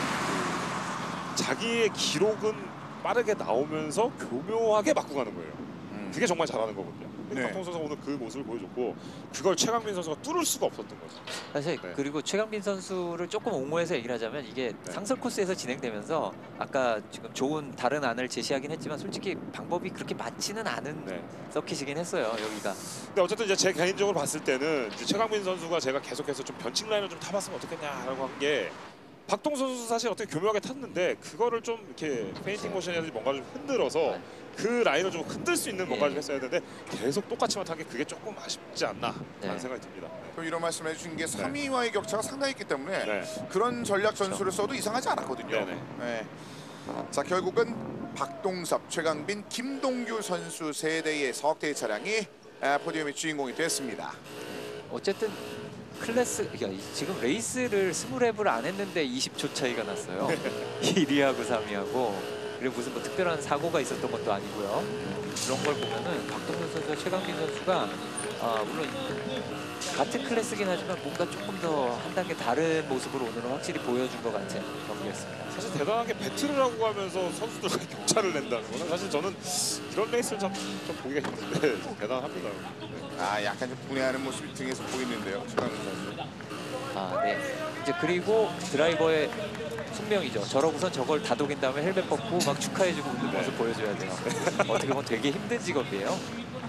그 자기의 기록은 빠르게 나오면서 교묘하게 맞고 가는 거예요. 음. 그게 정말 잘하는 거거든요. 근데 네. 박동 선수가 오늘 그 모습을 보여줬고 그걸 최강민 선수가 뚫을 수가 없었던 거죠. 사실 네. 그리고 최강민 선수를 조금 옹호해서 얘기를 하자면 이게 네. 상설 코스에서 진행되면서 아까 지금 좋은 다른 안을 제시하긴 했지만 솔직히 방법이 그렇게 맞지는 않은 네. 서킷이긴 했어요 여기가. 근데 어쨌든 이제 제 개인적으로 봤을 때는 이제 최강민 선수가 제가 계속해서 좀 변칙 라인을 좀 타봤으면 어떻겠냐라고 한 게 박동 선수 사실 어떻게 교묘하게 탔는데 그거를 좀 이렇게 페인팅 모션이라든지 뭔가 좀 흔들어서 그 라인을 좀 흔들 수 있는 뭔가를 좀 했어야 했는데 계속 똑같이만 탄 게 그게 조금 아쉽지 않나라는 네. 생각이 듭니다. 또 이런 말씀해 주신 게 삼 위와의 격차가 상당히 있기 때문에 네. 그런 전략 전술을 써도 이상하지 않았거든요. 네네. 네. 자 결국은 박동섭, 최강빈, 김동규 선수 세대의 서학대의 차량이 아, 포디움의 주인공이 됐습니다. 어쨌든 클래스 그러니까 이- 지금 레이스를 스무 랩을 안 했는데 이십 초 차이가 났어요. 일 위하고 삼 위하고 그리고 무슨 뭐 특별한 사고가 있었던 것도 아니고요. 그런 걸 보면은 박동현 선수와 최강민 선수가 아, 물론 같은 클래스긴 하지만 뭔가 조금 더 한 단계 다른 모습으로 오늘은 확실히 보여준 것 같은 경기였습니다. 사실 대단한 게 배틀을 하고 가면서 선수들과 격차를 낸다는 거는 사실 저는 이런 레이스를 참, 좀 보기가 힘든데 좀 대단합니다. 네. 아 약간 좀 분해하는 모습이 등에서 보이는데요. 최강빈 선수. 아, 네. 이제 그리고 드라이버의 숙명이죠. 저러고선 저걸 다독인 다음에 헬멧 벗고 막 축하해주고 웃는 네. 모습 보여줘야 돼요. 어떻게 보면 되게 힘든 직업이에요.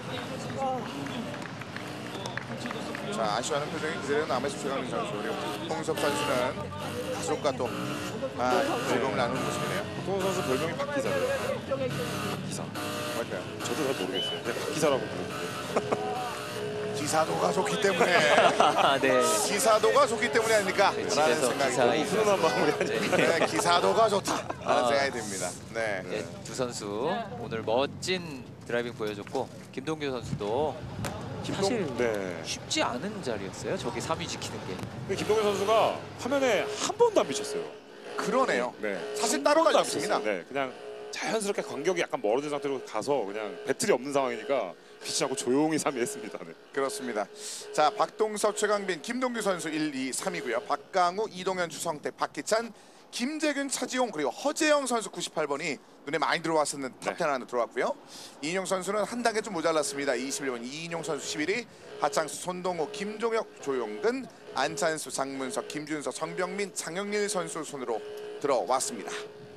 자 아쉬워하는 표정이 그대로 남아있는 최강민 선수. 그리고 홍섭 선수는 가족과 또 아, 즐거움을 나누는 모습이네요. 박동원 선수 별명이 박기사예요. 박기사. 뭘까요? 저도 잘 모르겠어요. 근데 박기사라고 부르는데. 기사도가 좋기 때문에 아, 네. 기사도가 좋기 때문이 아닐까 네, 라는 집에서 생각이 기사 듭니다. 훈훈한 마음이 아니에요. 네, 기사도가 좋다라는 아. 생각이 듭니다. 네. 네, 두 선수 오늘 멋진 드라이빙 보여줬고 김동규 선수도 사실 네. 쉽지 않은 자리였어요. 저기 삼 위 지키는 게. 근데 김동현 선수가 화면에 한 번도 안 비쳤어요. 그러네요. 네. 사실 한 따로 번도 안 깔렸습니다. 비쳤어요. 네. 그냥 자연스럽게 간격이 약간 멀어진 상태로 가서 그냥 배틀이 없는 상황이니까 비치지 않고 조용히 삼 위 했습니다. 네. 그렇습니다. 자 박동섭, 최강빈, 김동규 선수 일, 이, 삼이고요. 박강우, 이동현, 주성택, 박기찬, 김재균, 차지용 그리고 허재영 선수 구십팔 번이 눈에 많이 들어왔었는 탑 텐 안에 들어왔고요. 이인용 선수는 한 단계 좀 모자랐습니다. 이십일 번 이인용 선수 십일 위, 하창수, 손동호, 김종혁, 조용근, 안찬수, 장문석, 김준서, 성병민, 장영일 선수 손으로 들어왔습니다.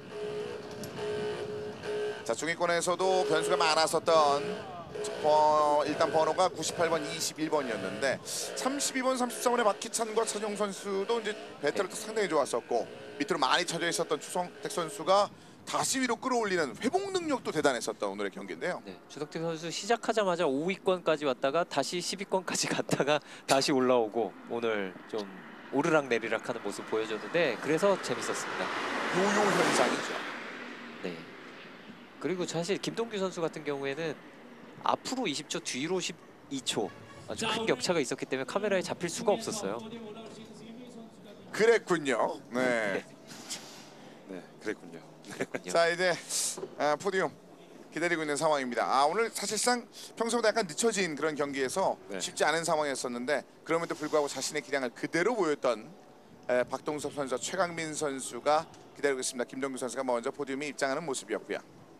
자 중위권에서도 변수가 많았었던 번, 일단 번호가 구십팔 번, 이십일 번이었는데 삼십이 번, 삼십사 번의 박희찬과 차정 선수도 이제 배틀도 상당히 좋았었고 밑으로 많이 쳐져 있었던 추성택 선수가 다시 위로 끌어올리는 회복 능력도 대단했었던 오늘의 경기인데요. 네, 주석택 선수 시작하자마자 오 위권까지 왔다가 다시 십 위권까지 갔다가 다시 올라오고 오늘 좀 오르락 내리락 하는 모습 보여줬는데 그래서 재밌었습니다. 요요 현상이죠. 네. 그리고 사실 김동규 선수 같은 경우에는 앞으로 이십 초, 뒤로 십이 초 아주 큰 격차가 있었기 때문에 카메라에 잡힐 수가 없었어요. 그랬군요. 네. 네, 그랬군요. 자 이제 아, 포디움 기다리고 있는 상황입니다. 아 오늘 사실상 평소보다 약간 늦춰진 그런 경기에서 네. 쉽지 않은 상황이었었는데 그럼에도 불구하고 자신의 기량을 그대로 보였던 에, 박동섭 선수와 최강민 선수가 기다리고 있습니다. 김동규 선수가 먼저 포디움에 입장하는 모습이었고요.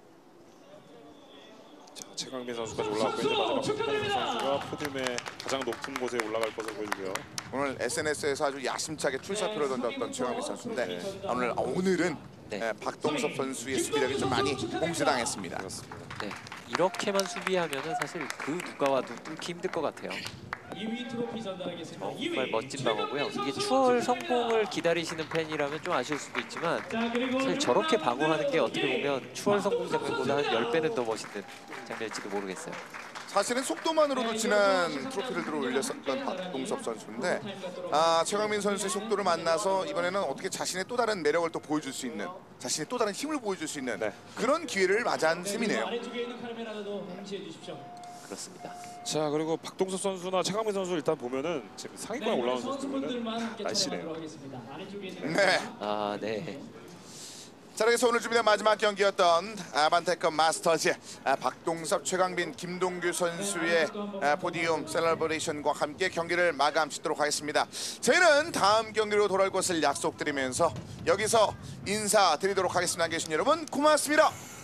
자, 최강민 선수까지 올라왔고 이제 마지막 박동현 선수가 포디움의 가장 높은 곳에 올라갈 것으로 보이고요. 오늘 에스엔에스에서 아주 야심차게 출사표를 던졌던 최강민 선수인데 아, 오늘 아, 오늘은 네. 에, 박동섭 선수의 수비력이 좀 많이 봉쇄당했습니다. 그렇습니다. 네. 이렇게만 수비하면은 사실 그 누가와도 뚫기 힘들 것 같아요. 이 위 트로피 전달하겠습니다. 정말 멋진 방어고요. 이게 추월 성공을 기다리시는 팬이라면 좀 아쉬울 수도 있지만 사실 저렇게 방어하는 게 어떻게 보면 추월 성공 장면보다 한 열 배는 더 멋있는 장면일지도 모르겠어요. 사실은 속도만으로도 지난 트로피를 들어 올렸었던 박동섭 선수인데 아, 최강민 선수의 속도를 만나서 이번에는 어떻게 자신의 또 다른 매력을 또 보여줄 수 있는, 자신의 또 다른 힘을 보여줄 수 있는 네. 그런 기회를 맞이한 셈이네요. 아래쪽에 있는 카메라도 감시해 주십시오. 그렇습니다. 자 그리고 박동섭 선수나 최강민 선수 일단 보면은 지금 상위권에 네, 올라온 선수들은 선수분들만 함께 날씬해요. 촬영하도록 하겠습니다. 아래쪽에 있는 네. 아, 네. 자, 그래서 오늘 준비된 마지막 경기였던 아반테컵 마스터즈 아, 박동섭, 최강빈, 김동규 선수의 아, 포디움 셀러브레이션과 함께 경기를 마감 짓도록 하겠습니다. 저희는 다음 경기로 돌아올 것을 약속드리면서 여기서 인사드리도록 하겠습니다. 함께해 주신 여러분 고맙습니다.